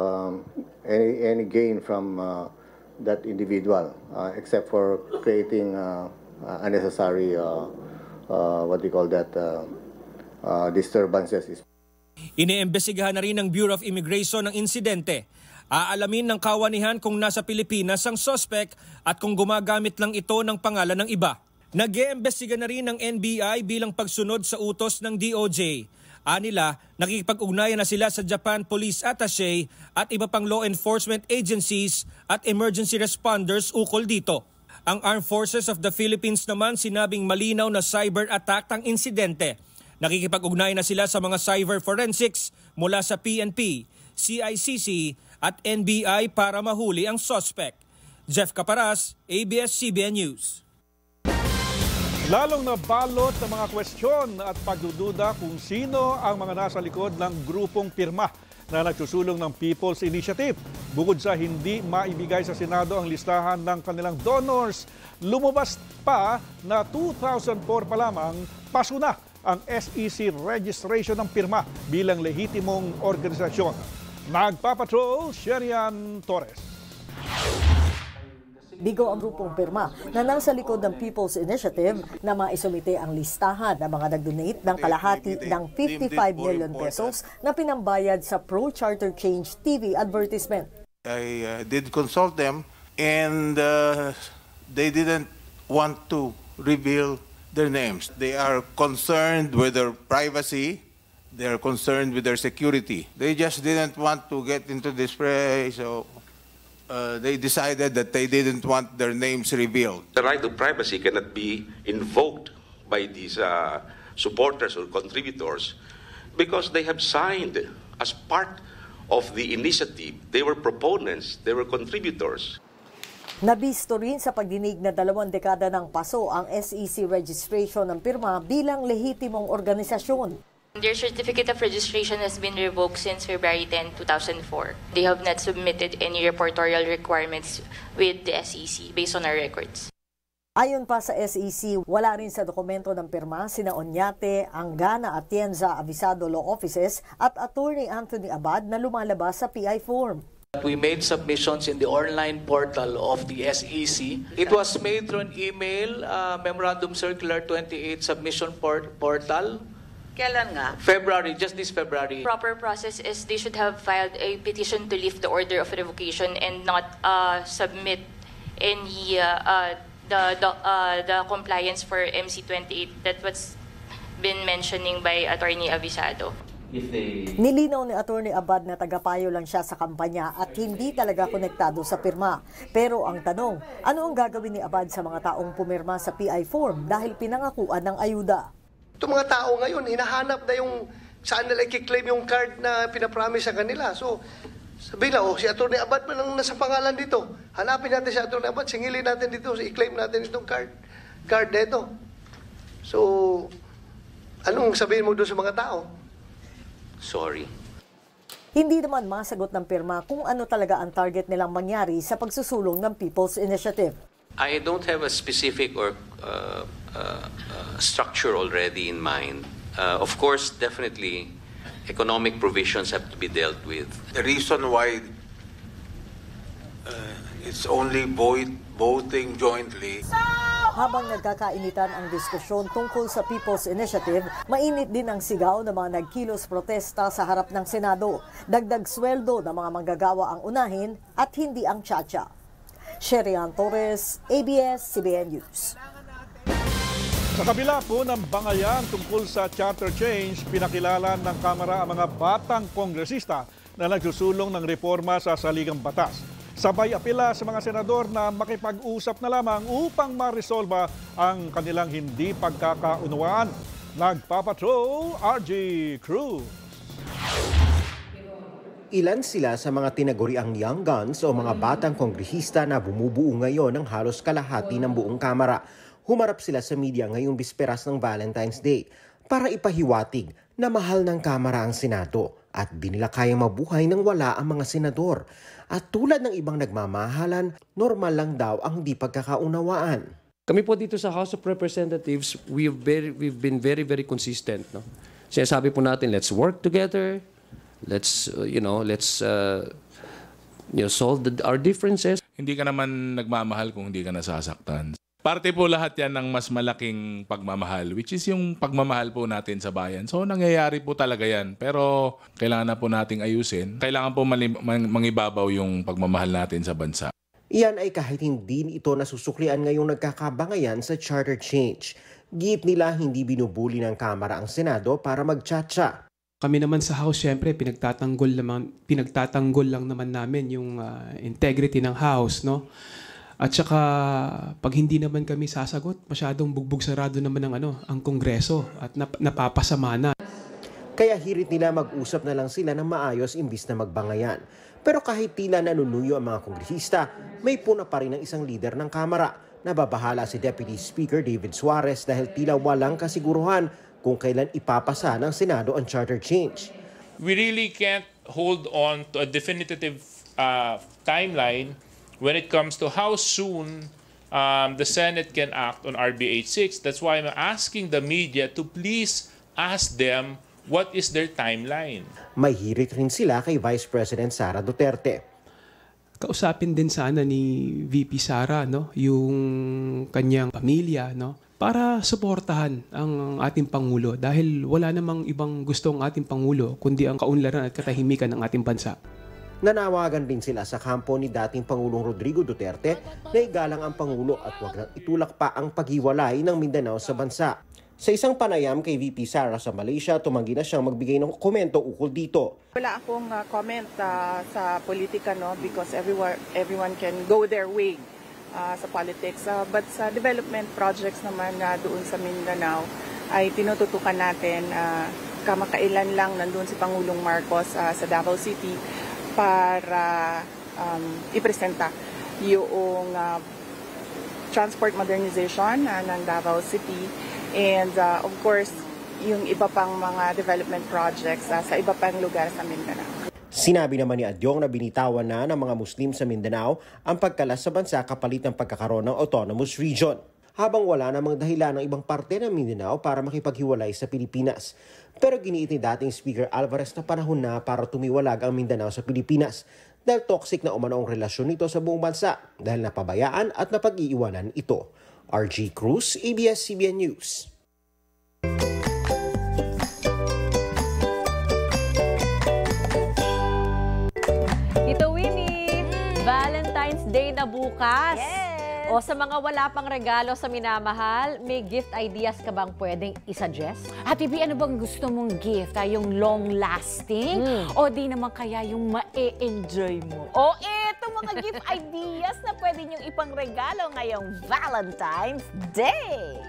any gain from that individual except for creating unnecessary what do you call that disturbances. Iniimbestigahan na rin ng Bureau of Immigration ang insidente. Aalamin ng kawanihan kung nasa Pilipinas ang suspect at kung gumagamit lang ito ng pangalan ng iba. Nag-iimbestiga na rin ng NBI bilang pagsunod sa utos ng DOJ. Anila, nakikipag-ugnayan na sila sa Japan Police Attaché at iba pang law enforcement agencies at emergency responders ukol dito. Ang Armed Forces of the Philippines naman sinabing malinaw na cyber attack ang insidente. Nakikipag-ugnayan na sila sa mga cyber forensics mula sa PNP, CICC at NBI para mahuli ang suspect. Jeff Caparas, ABS-CBN News. Lalong nabalot ng mga kwestiyon at pagdududa kung sino ang mga nasa likod ng grupong pirma na nagsusulong ng People's Initiative. Bukod sa hindi maibigay sa Senado ang listahan ng kanilang donors, lumabas pa na 2004 pa lamang paso na ang SEC registration ng pirma bilang lehitimong organisasyon. Nagpapatrol, Sherian Torres. Bigo ang grupong pirma na nasa likod ng People's Initiative na maisumite ang listahan ng mga nag-donate ng kalahati ng 55 million pesos na pinambayad sa pro-charter change TV advertisement. I did consult them and they didn't want to reveal their names. They are concerned with their privacy. They are concerned with their security. They just didn't want to get into this fray, so they decided that they didn't want their names revealed. The right of privacy cannot be invoked by these supporters or contributors because they have signed as part of the initiative. They were proponents, they were contributors. Nabisto rin sa pagdinig na 2 dekada ng paso ang SEC registration ng pirma bilang lehitimong organisasyon. Their certificate of registration has been revoked since February 10, 2004. They have not submitted any reportorial requirements with the SEC based on our records. Ayon pa sa SEC, wala rin sa dokumento ng pirma sina Oñate, Angana at Tienza Avisado Law Offices at Attorney Anthony Abad na lumalabas sa PI form. We made submissions in the online portal of the SEC. It was made through an email, Memorandum Circular 28 submission portal. Kailan nga? February, just this February. Proper process is they should have filed a petition to lift the order of revocation and not submit any the compliance for MC28 that was been mentioning by Attorney Avisado. Nilinaw ni Atty. Abad na tagapayo lang siya sa kampanya at hindi talaga konektado sa pirma. Pero ang tanong, ano ang gagawin ni Abad sa mga taong pumirma sa PI form dahil pinangakuan ng ayuda? Itong mga tao ngayon, hinahanap na yung saan nila i-claim yung card na pinapromise sa kanila. So, sabi na, si Atty. Abad man ang nasa pangalan dito. Hanapin natin si Atty. Abad, singilin natin dito, i-claim natin itong card na ito. So, anong sabihin mo doon sa mga tao? Sorry. Hindi naman masagot ng pirma kung ano talaga ang target nilang mangyari sa pagsusulong ng People's Initiative. I don't have a specific or structure already in mind. Of course, definitely, economic provisions have to be dealt with. The reason why it's only voting jointly. Habang nagkakainitan ang diskusyon tungkol sa People's Initiative, mainit din ang sigaw ng mga nagkilos protesta sa harap ng Senado. Dagdag sweldo ng mga manggagawa ang unahin at hindi ang tsa-tsa. Sherian Torres, ABS-CBN News. Sa kabila po ng bangayan tungkol sa charter change, pinakilala ng Kamara ang mga batang kongresista na nagsusulong ng reforma sa saligang batas. Sabay apela sa mga senador na makipag-usap na lamang upang maresolba ang kanilang hindi pagkakaunawaan. Nagpapatrol, RG Cruz. Ilan sila sa mga tinaguriang young guns o mga batang kongresista na bumubuo ngayon ng halos kalahati ng buong Kamara. Humarap sila sa media ngayong bisperas ng Valentine's Day para ipahiwatig na mahal ng Kamara ang Senado at di nila kayang mabuhay nang wala ang mga senador. At tulad ng ibang nagmamahalan, normal lang daw ang di pagkakaunawaan. Kami po dito sa House of Representatives, we've been very consistent. No? Sinasabi po natin, let's work together, let's solve our differences. Hindi ka naman nagmamahal kung hindi ka nasasaktan. Parte po lahat yan ng mas malaking pagmamahal, which is yung pagmamahal po natin sa bayan. So nangyayari po talaga yan. Pero kailangan na po nating ayusin. Kailangan po mangibabaw yung pagmamahal natin sa bansa. Iyan ay kahit hindi ito nasusuklian ngayong nagkakabangayan sa charter change. Giit nila hindi binubuli ng Kamara ang Senado para magtsatsa. Kami naman sa House, syempre, pinagtatanggol lang naman namin yung integrity ng House, no? At saka, pag hindi naman kami sasagot, masyadong bugbog sarado naman ang Kongreso at napapasama na. Kaya hirit nila mag-usap na lang sila ng maayos imbis na magbangayan. Pero kahit tila nanunuyo ang mga kongresista, may puna pa rin ang isang leader ng Kamara. Nababahala si Deputy Speaker David Suarez dahil tila walang kasiguruhan kung kailan ipapasa ng Senado ang charter change. We really can't hold on to a definitive timeline when it comes to how soon the Senate can act on RB 86. That's why I'm asking the media to please ask them what is their timeline. May hirit rin sila kay Vice President Sara Duterte. Kausapin din sana ni VP Sara, no, yung kanyang pamilya, no, para suportahan ang ating Pangulo dahil wala namang ibang gusto ang ating Pangulo kundi ang kaunlaran at katahimikan ng ating bansa. Nanawagan din sila sa kampo ni dating Pangulong Rodrigo Duterte na igalang ang Pangulo at huwag nang itulak pa ang paghiwalay ng Mindanao sa bansa. Sa isang panayam kay VP Sara sa Malaysia, tumanggi na siyang magbigay ng komento ukol dito. Wala akong comment sa politika, no, because everyone can go their way sa politics. But sa development projects naman doon sa Mindanao ay tinututukan natin. Kamakailan lang nandun si Pangulong Marcos sa Davao City para ipresenta yung transport modernization ng Davao City and of course yung iba pang mga development projects sa iba pang lugar sa Mindanao. Sinabi naman ni Adyong na binitawan na ng mga Muslim sa Mindanao ang pagkalas sa bansa kapalit ng pagkakaroon ng autonomous region. Habang wala namang dahilan ng ibang parte ng Mindanao para makipaghiwalay sa Pilipinas. Pero giniit ni dating Speaker Alvarez na panahon na para tumiwalag ang Mindanao sa Pilipinas dahil toxic na umano ang relasyon nito sa buong bansa dahil napabayaan at napag-iiwanan ito. RG Cruz, ABS-CBN News. bukas. Yes! O sa mga wala pang regalo sa minamahal, may gift ideas ka bang pwedeng isuggest? Ate B, ano bang gusto mong gift? Yung long-lasting? O di naman kaya yung ma-e-enjoy mo? O eto mga gift ideas na pwede niyong ipangregalo ngayong Valentine's Day!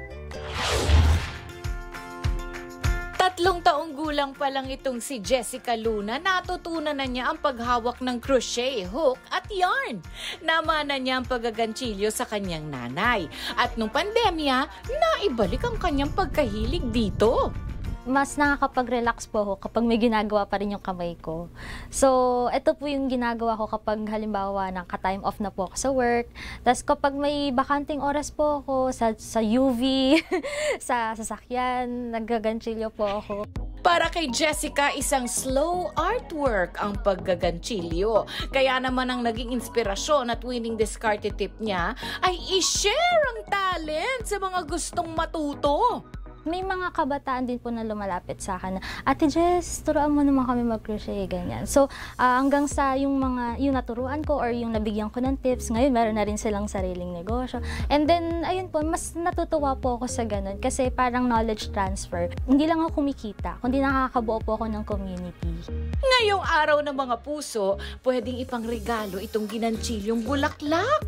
3 taong gulang pa lang itong si Jessica Luna, natutunan na niya ang paghawak ng crochet, hook at yarn. Namana niya ang paggaganchilyo sa kanyang nanay. At nung pandemya, naibalik ang kanyang pagkahilig dito. Mas nakakapag-relax po ako kapag may ginagawa pa rin yung kamay ko. So, ito po yung ginagawa ko kapag halimbawa naka-time off na po ako sa work. Tapos kapag may bakanting oras po ako sa UV, sa sasakyan, naggaganchilyo po ako. Para kay Jessica, isang slow artwork ang paggaganchilyo. Kaya naman ang naging inspirasyon at winning discarded tip niya ay i-share ang talent sa mga gustong matuto. May mga kabataan din po na lumalapit sa akin na, Ate Jess, turuan mo naman kami mag-crochet, ganyan. So, hanggang sa yung naturuan ko or yung nabigyan ko ng tips, ngayon meron na rin silang sariling negosyo. And then, ayun po, mas natutuwa po ako sa ganun kasi parang knowledge transfer. Hindi lang ako kumikita, kundi nakakabuo po ako ng community. Ngayong araw ng mga puso, pwedeng ipangregalo itong ginanchilyong bulaklak.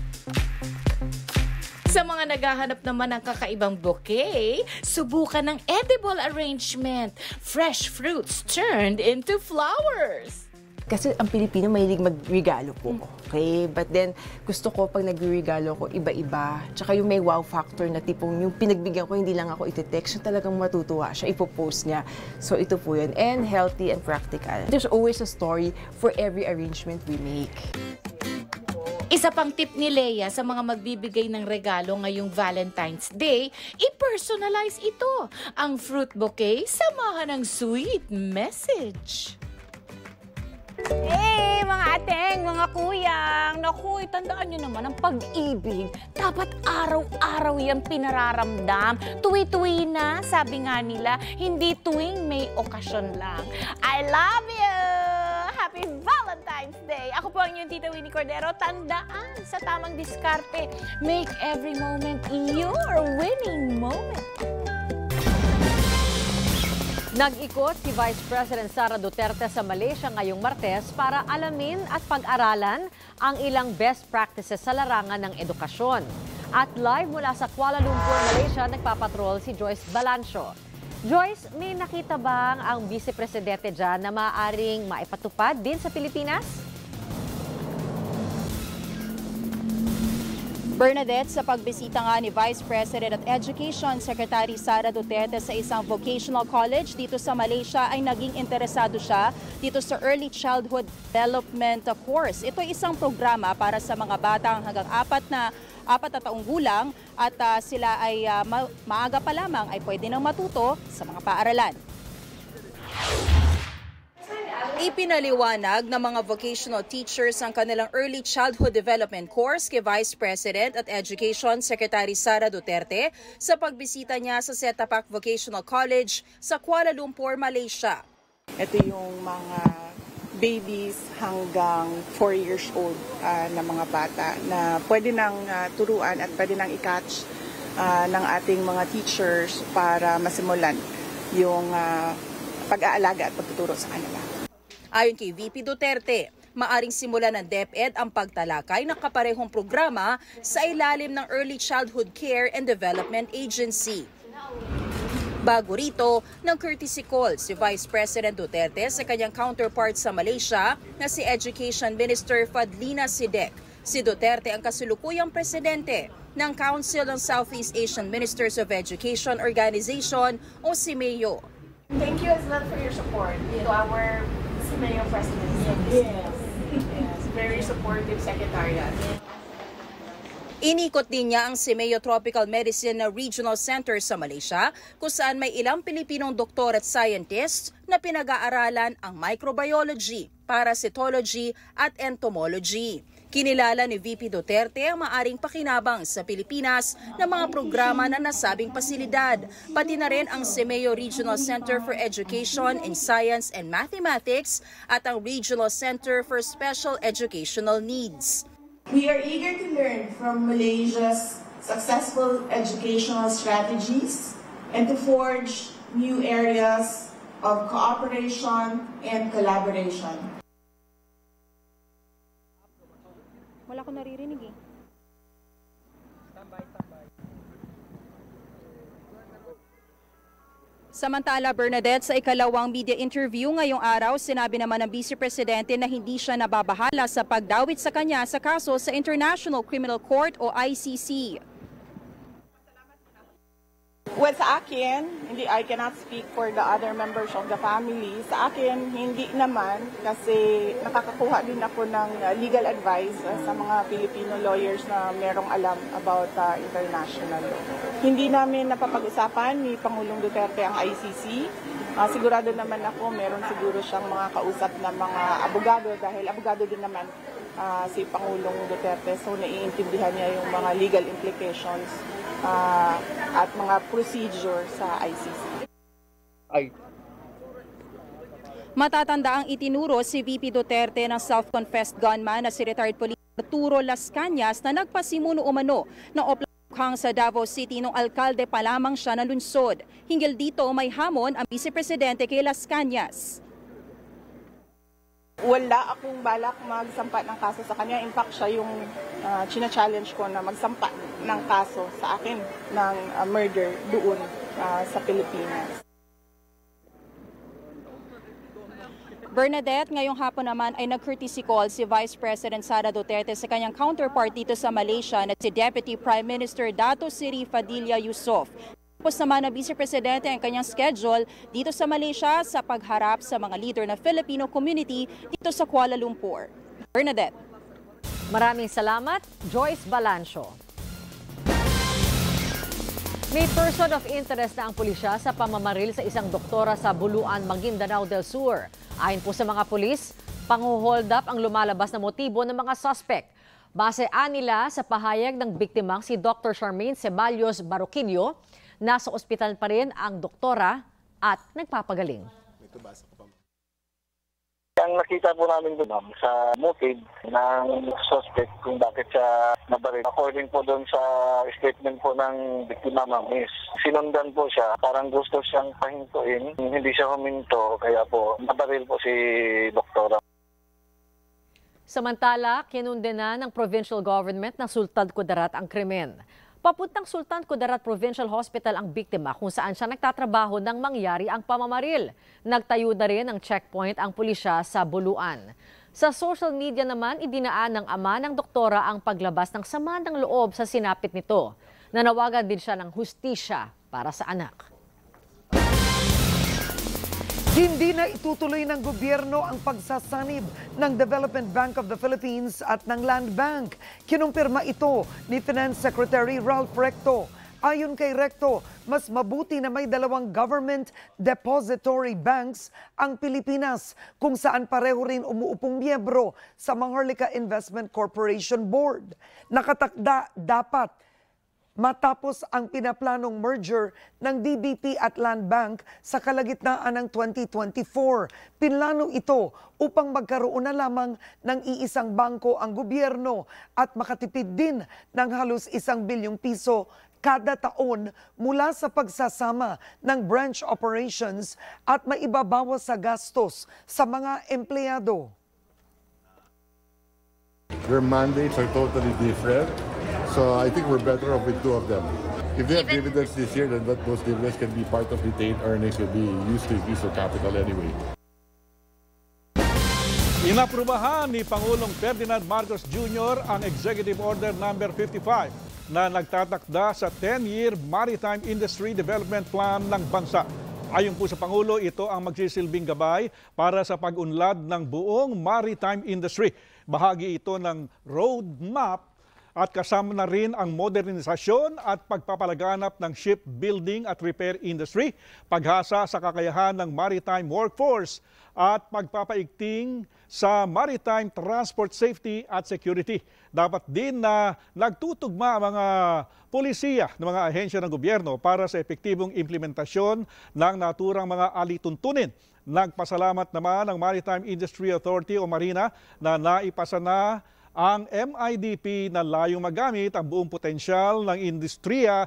Sa mga naghahanap naman ng kakaibang bouquet, subukan ng edible arrangement. Fresh fruits turned into flowers. Kasi ang Pilipino mahilig magregalo po. Okay? But then, gusto ko pag nagregalo ko, iba-iba. Tsaka yung may wow factor na tipong yung pinagbigyan ko, hindi lang ako iti-text, yung talagang matutuwa siya, ipopost niya. So ito po yun. And healthy and practical. There's always a story for every arrangement we make. Isa pang tip ni Leia sa mga magbibigay ng regalo ngayong Valentine's Day, i-personalize ito. Ang fruit bouquet, samahan ng sweet message. Hey, mga ateng, mga kuyang! Naku, tandaan nyo naman, ang pag-ibig, dapat araw-araw yan pinararamdam. Tuwi-tuwi na, sabi nga nila, hindi tuwing may okasyon lang. I love you! Happy Valentine's Day! Ako po ang inyong Tita Winnie Cordero. Tandaan sa tamang diskarte. Make every moment your winning moment. Nag-ikot si Vice President Sara Duterte sa Malaysia ngayong Martes para alamin at pag-aralan ang ilang best practices sa larangan ng edukasyon. At live mula sa Kuala Lumpur, Malaysia, nagpapatrol si Joyce Balancio. Joyce, may nakita bang ang Vice Presidente dyan na maaaring maipatupad din sa Pilipinas? Bernadette, sa pagbisita nga ni Vice President at Education Secretary Sara Duterte sa isang vocational college dito sa Malaysia ay naging interesado siya dito sa Early Childhood Development Course. Ito ay isang programa para sa mga batang hanggang 4 na taong gulang at sila ay maaga pa lamang ay pwede nang matuto sa mga paaralan. Ipinaliwanag ng mga vocational teachers ang kanilang Early Childhood Development Course kay Vice President at Education Secretary Sara Duterte sa pagbisita niya sa Setapak Vocational College sa Kuala Lumpur, Malaysia. Ito yung mga babies hanggang 4 years old na mga bata na pwede nang turuan at pwede nang i-catch ng ating mga teachers para masimulan yung pag-aalaga at pagtuturo sa kanila. Ayon kay VP Duterte, maaring simulan ng DepEd ang pagtalakay ng kaparehong programa sa ilalim ng Early Childhood Care and Development Agency. Bago rito, nag-courtesy call si Vice President Duterte sa kanyang counterpart sa Malaysia na si Education Minister Fadlina Sidek. Si Duterte ang kasulukuyang presidente ng Council of Southeast Asian Ministers of Education Organization o CIMEO. Thank you as well for your support to our CIMEO President. Yes. Very supportive secretariat. Inikot din niya ang CIMEO Tropical Medicine Regional Center sa Malaysia kung saan may ilang Pilipinong doktor at scientists na pinag-aaralan ang microbiology, parasitology at entomology. Kinilala ni VP Duterte ang maaring pakinabang sa Pilipinas ng mga programa na nasabing pasilidad, pati na rin ang CIMEO Regional Center for Education in Science and Mathematics at ang Regional Center for Special Educational Needs. We are eager to learn from Malaysia's successful educational strategies and to forge new areas of cooperation and collaboration. Wala ko naririnig eh. Samantala, Bernadette, sa ikalawang media interview ngayong araw, sinabi naman ng Vice Presidente na hindi siya nababahala sa pagdawit sa kanya sa kaso sa International Criminal Court o ICC. Well, sa akin, I cannot speak for the other members of the family. Sa akin, hindi naman kasi nakakakuha din ako ng legal advice sa mga Filipino lawyers na merong alam about international law. Hindi namin napapag-usapan ni Pangulong Duterte ang ICC. Sigurado naman ako meron siguro siyang mga kausap na mga abogado dahil abogado din naman si Pangulong Duterte. So naiintindihan niya yung mga legal implications at mga procedure sa ICC. Matatanda ang itinuro si VP Duterte ng self-confessed gunman na si retired police Arturo Las Cañas na nagpasimuno umano ng operasyon sa Davao City nung alkalde pa lamang siya ng lungsod. Hinggil dito may hamon ang Vice Presidente kay Las Cañas. Wala akong balak magsampa ng kaso sa kanya. In fact, siya yung china-challenge ko na magsampa ng kaso sa akin ng murder doon sa Pilipinas. Bernadette, ngayong hapon naman ay nag-courtesy call si Vice President Sara Duterte sa kanyang counterpart dito sa Malaysia na si Deputy Prime Minister Dato Seri Fadilla Yusof. Tapos naman na Vice Presidente ang kanyang schedule dito sa Malaysia sa pagharap sa mga leader ng Filipino community dito sa Kuala Lumpur. Bernadette. Maraming salamat, Joyce Balancio. May person of interest na ang pulisya sa pamamaril sa isang doktora sa Buluan, Maguindanao del Sur. Ayon po sa mga pulis, pang-hold up ang lumalabas na motibo ng mga suspect. Base nila sa pahayag ng biktimang si Dr. Charmaine Ceballos Baroquillo, nasa ospital pa rin ang doktora at nagpapagaling. Ang nakita po namin doon sa motive ng suspect kung bakit siya nabaril. According po doon sa statement po ng biktima, ma'am, is sinundan po siya. Parang gusto siyang pahintuin. Hindi siya huminto, kaya po nabaril po si doktora. Samantala, kinundena ng provincial government ng Sultan Kudarat ang krimen. Papuntang Sultan Kudarat Provincial Hospital ang biktima kung saan siya nagtatrabaho nang mangyari ang pamamaril. Nagtayo na rin ng checkpoint ang pulisya sa Buluan. Sa social media naman, idinaan ng ama ng doktora ang paglabas ng sama ng loob sa sinapit nito. Nanawagan din siya ng hustisya para sa anak. Hindi na itutuloy ng gobyerno ang pagsasanib ng Development Bank of the Philippines at ng Land Bank. Kinumpirma ito ni Finance Secretary Ralph Recto. Ayon kay Recto, mas mabuti na may dalawang government depository banks ang Pilipinas kung saan pareho rin umuupong miyembro sa Maharlika Investment Corporation Board. Nakatakda dapat matapos ang pinaplanong merger ng DBP at Land Bank sa kalagitnaan ng 2024. Pinlano ito upang magkaroon na lamang ng iisang bangko ang gobyerno at makatipid din ng halos 1 bilyong piso kada taon mula sa pagsasama ng branch operations at maibabawas sa gastos sa mga empleyado. Their mandates are totally different. So I think we're better off with 2 of them. If they have dividends this year, then those dividends can be part of retained earnings, will be used to increase their capital anyway. Inaprubahan ni Pangulong Ferdinand Marcos Jr. ang Executive Order No. 55 na nagtatakda sa 10-year Maritime Industry Development Plan ng bansa. Ayon po sa Pangulo, ito ang magsisilbing gabay para sa pag-unlad ng buong maritime industry. Bahagi ito ng roadmap at kasama na rin ang modernisasyon at pagpapalaganap ng shipbuilding at repair industry, paghasa sa kakayahan ng maritime workforce at pagpapaigting sa maritime transport safety at security. Dapat din na nagtutugma ang mga polisiya ng mga ahensya ng gobyerno para sa epektibong implementasyon ng naturang mga alituntunin. Nagpasalamat naman ang Maritime Industry Authority o Marina na naipasa na ang MIDP na layong magamit ang buong potensyal ng industriya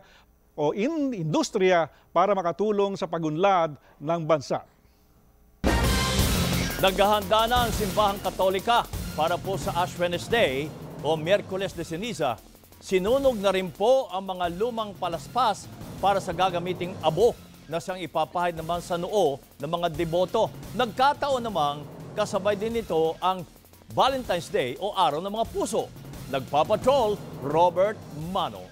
para makatulong sa pagunlad ng bansa. Naghahanda na ang simbahang Katolika para po sa Ash Wednesday o Miyerkules de Ceniza. Sinunog na rin po ang mga lumang palaspas para sa gagamiting abo na siyang ipapahid naman sa noo ng mga deboto. Nagkataon namang kasabay din nito ang Valentine's Day o Araw ng mga Puso. Nagpapatrol, Robert Mano.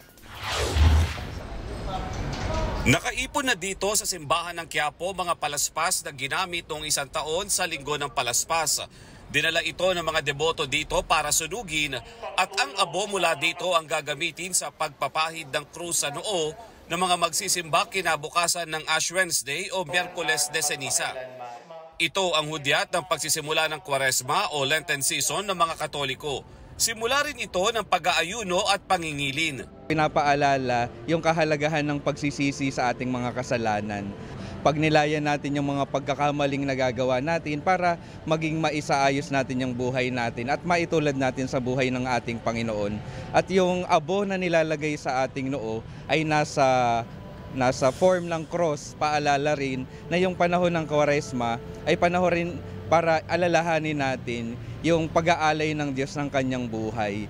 Nakaipon na dito sa simbahan ng Quiapo mga palaspas na ginamit noong isang taon sa Linggo ng Palaspas. Dinala ito ng mga deboto dito para sunugin at ang abo mula dito ang gagamitin sa pagpapahid ng krus sa noo ng mga magsisimba kinabukasan ng Ash Wednesday o Miyerkules de Ceniza. Ito ang hudyat ng pagsisimula ng Kwaresma o Lenten season ng mga Katoliko. Simula rin ito ng pag-aayuno at pangingilin. Pinapaalala yung kahalagahan ng pagsisisi sa ating mga kasalanan. Pagnilayan natin yung mga pagkakamaling nagagawa natin para maging maisaayos natin yung buhay natin at maitulad natin sa buhay ng ating Panginoon. At yung abo na nilalagay sa ating noo ay nasa form ng cross, paalala rin na yung panahon ng Kwaresma ay panahon rin para alalahanin natin yung pag-aalay ng Diyos ng kanyang buhay.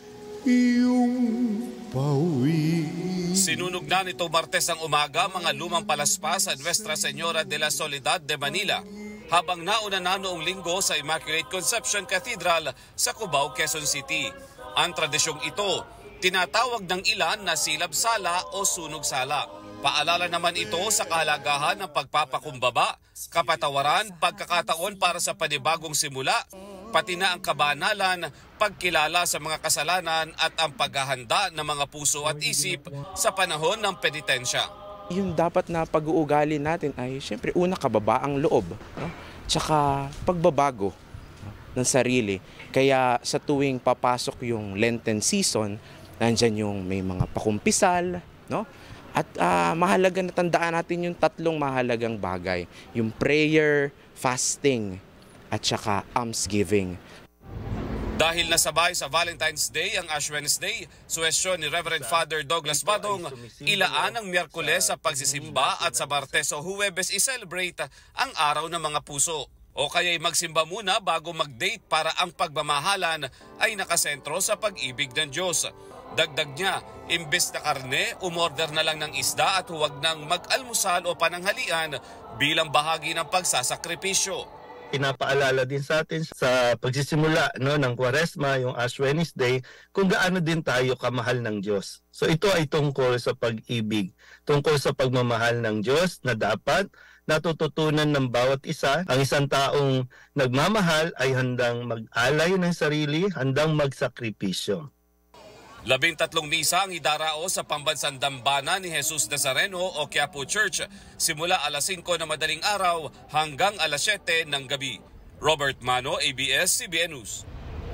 Sinunog na nito Martes ng umaga mga lumang palaspas sa Nuestra Señora de la Soledad de Manila, habang nauna na noong Linggo sa Immaculate Conception Cathedral sa Cubao, Quezon City. Ang tradisyong ito, tinatawag ng ilan na silab-sala o sunog-sala. Paalala naman ito sa kahalagahan ng pagpapakumbaba, kapatawaran, pagkakataon para sa panibagong simula, pati na ang kabanalan, pagkilala sa mga kasalanan at ang paghahanda ng mga puso at isip sa panahon ng penitensya. Yung dapat na pag-uugali natin ay siyempre una kababaang loob, no? Tsaka pagbabago ng sarili. Kaya sa tuwing papasok yung Lenten season, nandyan yung may mga pakumpisal, no? At mahalaga na tandaan natin yung tatlong mahalagang bagay. Yung prayer, fasting, at saka almsgiving. Dahil nasabay sa Valentine's Day ang Ash Wednesday, suwestyon ni Reverend Father Douglas Badong, ilaan ang Miyerkules sa pagsisimba at sa Martes o Huwebes i-celebrate ang araw ng mga puso. O kaya'y magsimba muna bago mag-date para ang pagmamahalan ay nakasentro sa pag-ibig ng Diyos. Dagdag niya, imbes na karne, umorder na lang ng isda at huwag nang mag-almusal o pananghalian bilang bahagi ng pagsasakripisyo. Pinapaalala din sa atin sa pagsisimula ng Kwaresma, yung Ash Wednesday, kung gaano din tayo kamahal ng Diyos. So ito ay tungkol sa pag-ibig, tungkol sa pagmamahal ng Diyos na dapat natututunan ng bawat isa. Ang isang taong nagmamahal ay handang mag-alay ng sarili, handang magsakripisyo. 13 misa ang idarao sa pambansang dambana ni Jesus Nazareno o Quiapo Church simula alas 5 na madaling araw hanggang alas 7 ng gabi. Robert Mano, ABS-CBN News.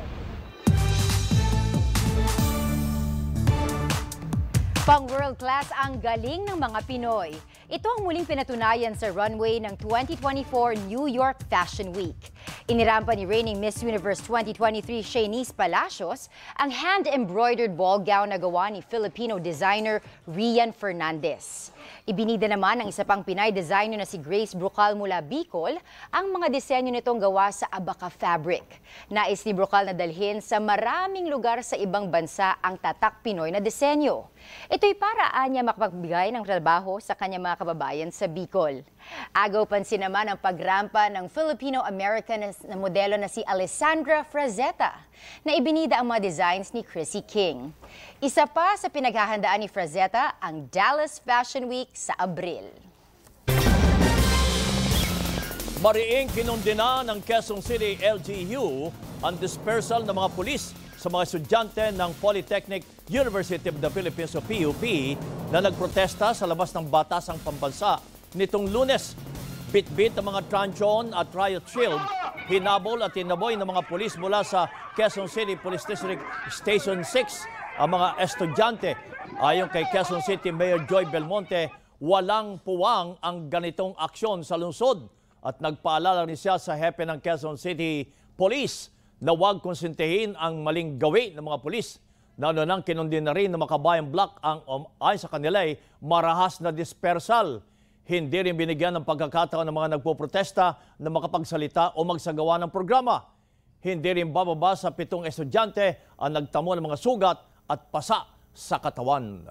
Pang world class ang galing ng mga Pinoy. Ito ang muling pinatunayan sa runway ng 2024 New York Fashion Week. Inirampa ni reigning Miss Universe 2023 Shanice Palacios ang hand-embroidered ball gown na gawa ni Filipino designer Rian Fernandez. Ibinida naman ng isa pang Pinay designer na si Grace Brocal mula Bicol ang mga disenyo nitong gawa sa Abaca fabric. Nais ni Brocal na dalhin sa maraming lugar sa ibang bansa ang tatak Pinoy na disenyo. Ito'y paraan niya makapagbigay ng trabaho sa kanyang mga kababayan sa Bicol. Agaw pansin naman ang pagrampa ng Filipino-American na modelo na si Alessandra Frazetta na ibinida ang mga designs ni Chrissy King. Isa pa sa pinaghahandaan ni Frazetta ang Dallas Fashion Week sa Abril. Mariing kinundina ng Quezon City LGU ang dispersal ng mga pulis sa mga estudyante ng Polytechnic University of the Philippines o PUP na nagprotesta sa labas ng batasang pambansa nitong Lunes. Bit-bit ang mga truncheon at riot shield, hinabol at tinaboy ng mga pulis mula sa Quezon City Police District Station 6 ang mga estudyante. Ayon kay Quezon City Mayor Joy Belmonte, walang puwang ang ganitong aksyon sa lungsod at nagpaalala rin siya sa hepe ng Quezon City Police na huwag konsintihin ang maling gawi ng mga pulis. Lalo nang kinundin na rin ng Makabayan Block ang ay sa kanila ay marahas na dispersal. Hindi rin binigyan ng pagkakataon ng mga nagpoprotesta na makapagsalita o magsagawa ng programa. Hindi rin bababa sa 7 estudyante ang nagtamo ng mga sugat at pasa sa katawan.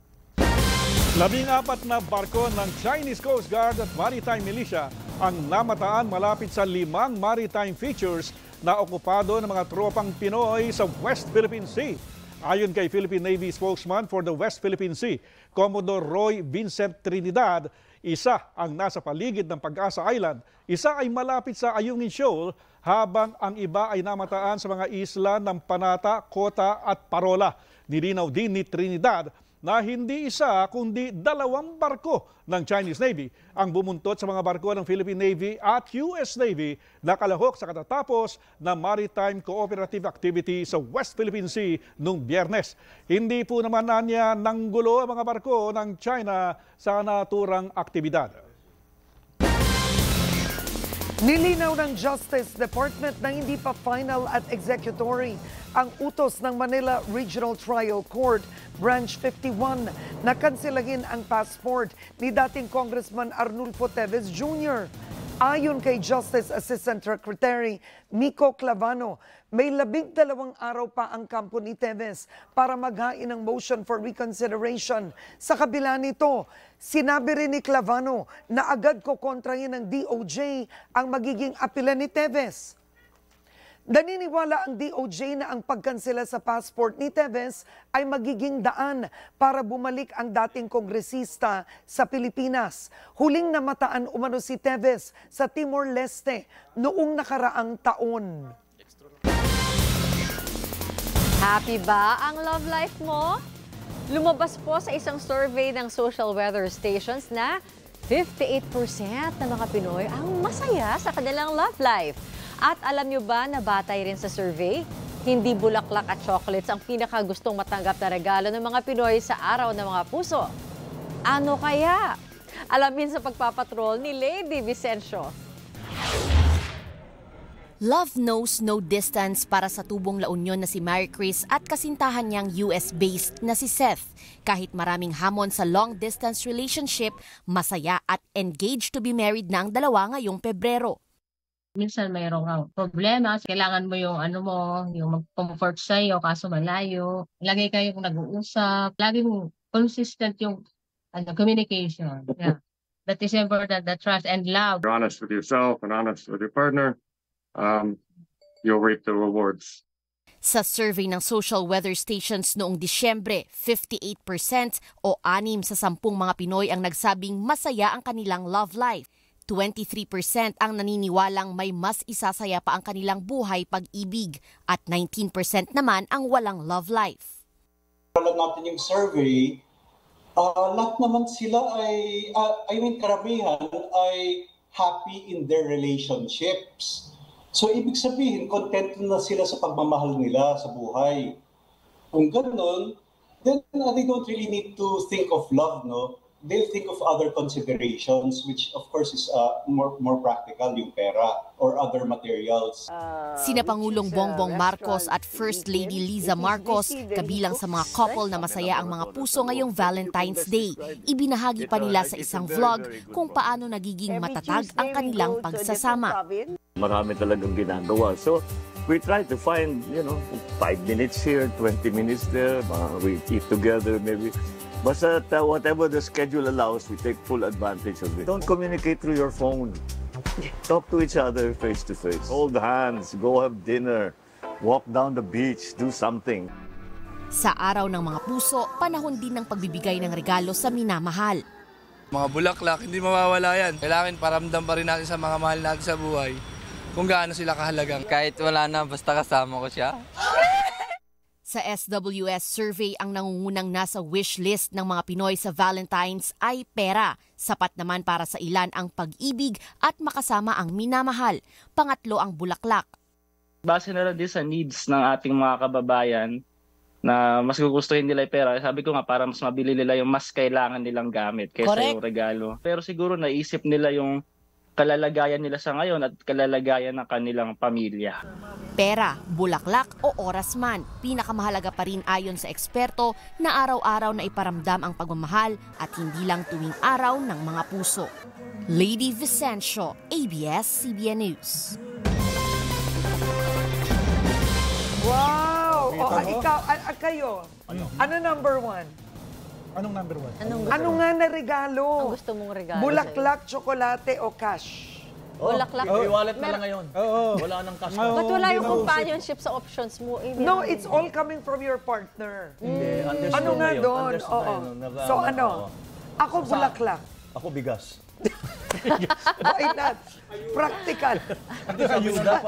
14 na barko ng Chinese Coast Guard at Maritime Militia ang namataan malapit sa 5 maritime features na okupado ng mga tropang Pinoy sa West Philippine Sea. Ayon kay Philippine Navy spokesman for the West Philippine Sea, Commodore Roy Vincent Trinidad, isa ang nasa paligid ng Pag-asa Island, isa ay malapit sa Ayungin Shoal, habang ang iba ay namataan sa mga isla ng Panata, Kota at Parola. Nilinaw din ni Trinidad na hindi isa kundi 2 barko ng Chinese Navy ang bumuntot sa mga barko ng Philippine Navy at US Navy na kalahok sa katatapos na maritime cooperative activity sa West Philippine Sea noong Biyernes. Hindi po naman nanya nanggulo ang mga barko ng China sa naturang aktibidad. Nilinaw ng Justice Department na hindi pa final at executory ang utos ng Manila Regional Trial Court Branch 51 na kansilahin ang passport ni dating Congressman Arnulfo Teves Jr. Ayon kay Justice Assistant Secretary Miko Clavano, may 12 araw pa ang kampo ni Teves para maghain ng motion for reconsideration. Sa kabila nito, sinabi rin ni Clavano na agad kokontrahin ng DOJ ang magiging apela ni Teves. Naniniwala ang DOJ na ang pagkansela sa passport ni Teves ay magiging daan para bumalik ang dating kongresista sa Pilipinas. Huling namataan umano si Teves sa Timor-Leste noong nakaraang taon. Happy ba ang love life mo? Lumabas po sa isang survey ng social weather stations na 58% ng mga Pinoy ang masaya sa kanilang love life. At alam nyo ba na batay rin sa survey, hindi bulaklak at chocolates ang pinakagustong matanggap na regalo ng mga Pinoy sa araw ng mga puso. Ano kaya? Alamin sa pagpapatrol ni Lady Vicencio. Love knows no distance para sa tubong La Union na si Mary Chris at kasintahan niyang US-based na si Seth. Kahit maraming hamon sa long-distance relationship, masaya at engaged to be married na ang dalawa ngayong Pebrero. Minsan mayroong problema, kailangan mo yung yung mag-comfort sa'yo, kaso malayo. Lagi kayong nag-uusap, lagi mong consistent yung communication. Yeah. That is important, the trust and love. You're honest with yourself and honest with your partner, you'll reap the rewards. Sa survey ng social weather stations noong Disyembre, 58% o 6 sa 10 mga Pinoy ang nagsabing masaya ang kanilang love life. 23% ang naniniwalang may mas isasaya pa ang kanilang buhay pag-ibig at 19% naman ang walang love life. Wala natin yung survey, lahat naman sila ay, karamihan ay happy in their relationships. So ibig sabihin, content na sila sa pagmamahal nila sa buhay. Kung ganun, then they don't really need to think of love, no? They'll think of other considerations, which of course is more practical, yung pera or other materials. Sina Pangulong Bongbong Marcos at First Lady Liza Marcos kabilang sa mga couple na masaya ang mga puso ngayong Valentine's Day. Ibinahagi pa nila sa isang vlog kung paano nagiging matatag ang kanilang pagsasama. Marami talagang ginagawa. So we try to find, 5 minutes here, 20 minutes there. We eat together maybe. Basta whatever the schedule allows, we take full advantage of it. Don't communicate through your phone. Talk to each other face to face. Hold hands, go have dinner, walk down the beach, do something. Sa araw ng mga puso, panahon din ng pagbibigay ng regalo sa minamahal. Mga bulaklak, hindi mawawala yan. Kailangan paramdam pa rin natin sa mga mahal natin sa buhay kung gaano sila kahalagang. Kahit wala na, basta kasama ko siya. Sa SWS survey, ang nangungunang nasa wish list ng mga Pinoy sa Valentine's ay pera. Sapat naman para sa ilan ang pag-ibig at makasama ang minamahal. Pangatlo ang bulaklak. Base na lang din sa needs ng ating mga kababayan na mas gugustuhin nila yung pera. Sabi ko nga, para mas mabili nila yung mas kailangan nilang gamit kaysa yung regalo. Pero siguro naisip nila yung kalalagayan nila sa ngayon at kalalagayan ng kanilang pamilya. Pera, bulaklak o oras man, pinakamahalaga pa rin ayon sa eksperto na araw-araw na iparamdam ang pagmamahal at hindi lang tuwing araw ng mga puso. Lady Vicencio, ABS-CBN News. Wow! Ikaw, kayo, ano number 1? Anong number 1? Ano nga na regalo? Ang gusto mong regalo? Bulaklak, tsokolate o cash? Bulaklak. May wallet na lang ngayon. Wala nang cash. Ba't wala yung companionship sa options mo? No, it's all coming from your partner. Ano nga doon? So ano? Ako bulaklak. Ako bigas. Why not? Practical. Ayuda.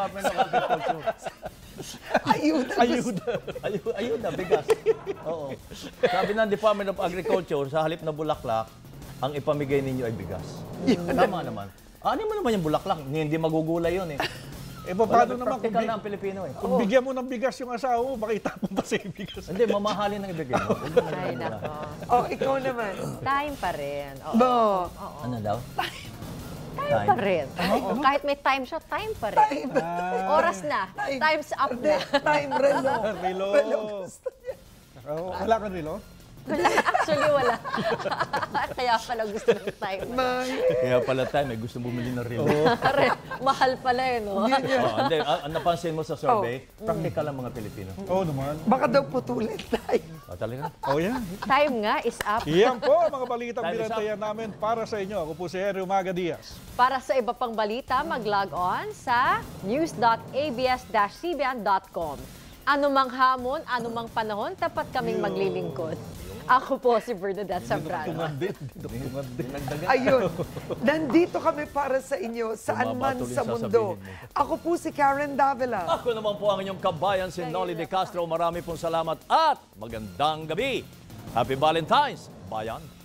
Ayuda, bigas. Oo. Sabi ng Department of Agriculture, sa halip na bulaklak, ang ipamigay ninyo ay bigas. Tama naman. Ano mo naman yung bulaklak? Hindi magugulay yun eh. Paano naman practical na ang Pilipino eh. Kung bigyan mo ng bigas yung asawa mo, baka itapon pa sa bigas. Hindi, mamahalin ang ibigay mo. Ay, nako. Ikaw naman. Time pa rin. Ano daw? Time pa rin. Kahit may time siya, time pa rin. Oras na. Time's up na. Time relo. Relo. Wala kang relo? Actually, wala. Kaya pala gusto ng time. Kaya pala time, gusto bumili ng relo. Mahal pala eh, no? Hindi, napansin mo sa survey, practical ang mga Pilipino. Oo naman. Baka daw putulin tayo. Talaga? Yan. Time nga is up. Yan po ang mga balitang binantayan namin para sa inyo. Ako po si Henry Umaga Diaz. Para sa iba pang balita, mag-log on sa news.abs-cbn.com. Anumang hamon, anumang panahon, tapat kaming maglilingkod. Ako po si Bernadette Zambrano. Ayun, nandito kami para sa inyo saan man sa mundo. Ako po si Karen Davila. Ako naman po ang inyong kabayan, si Nolly De Castro. Marami pong salamat at magandang gabi. Happy Valentine's, bayan.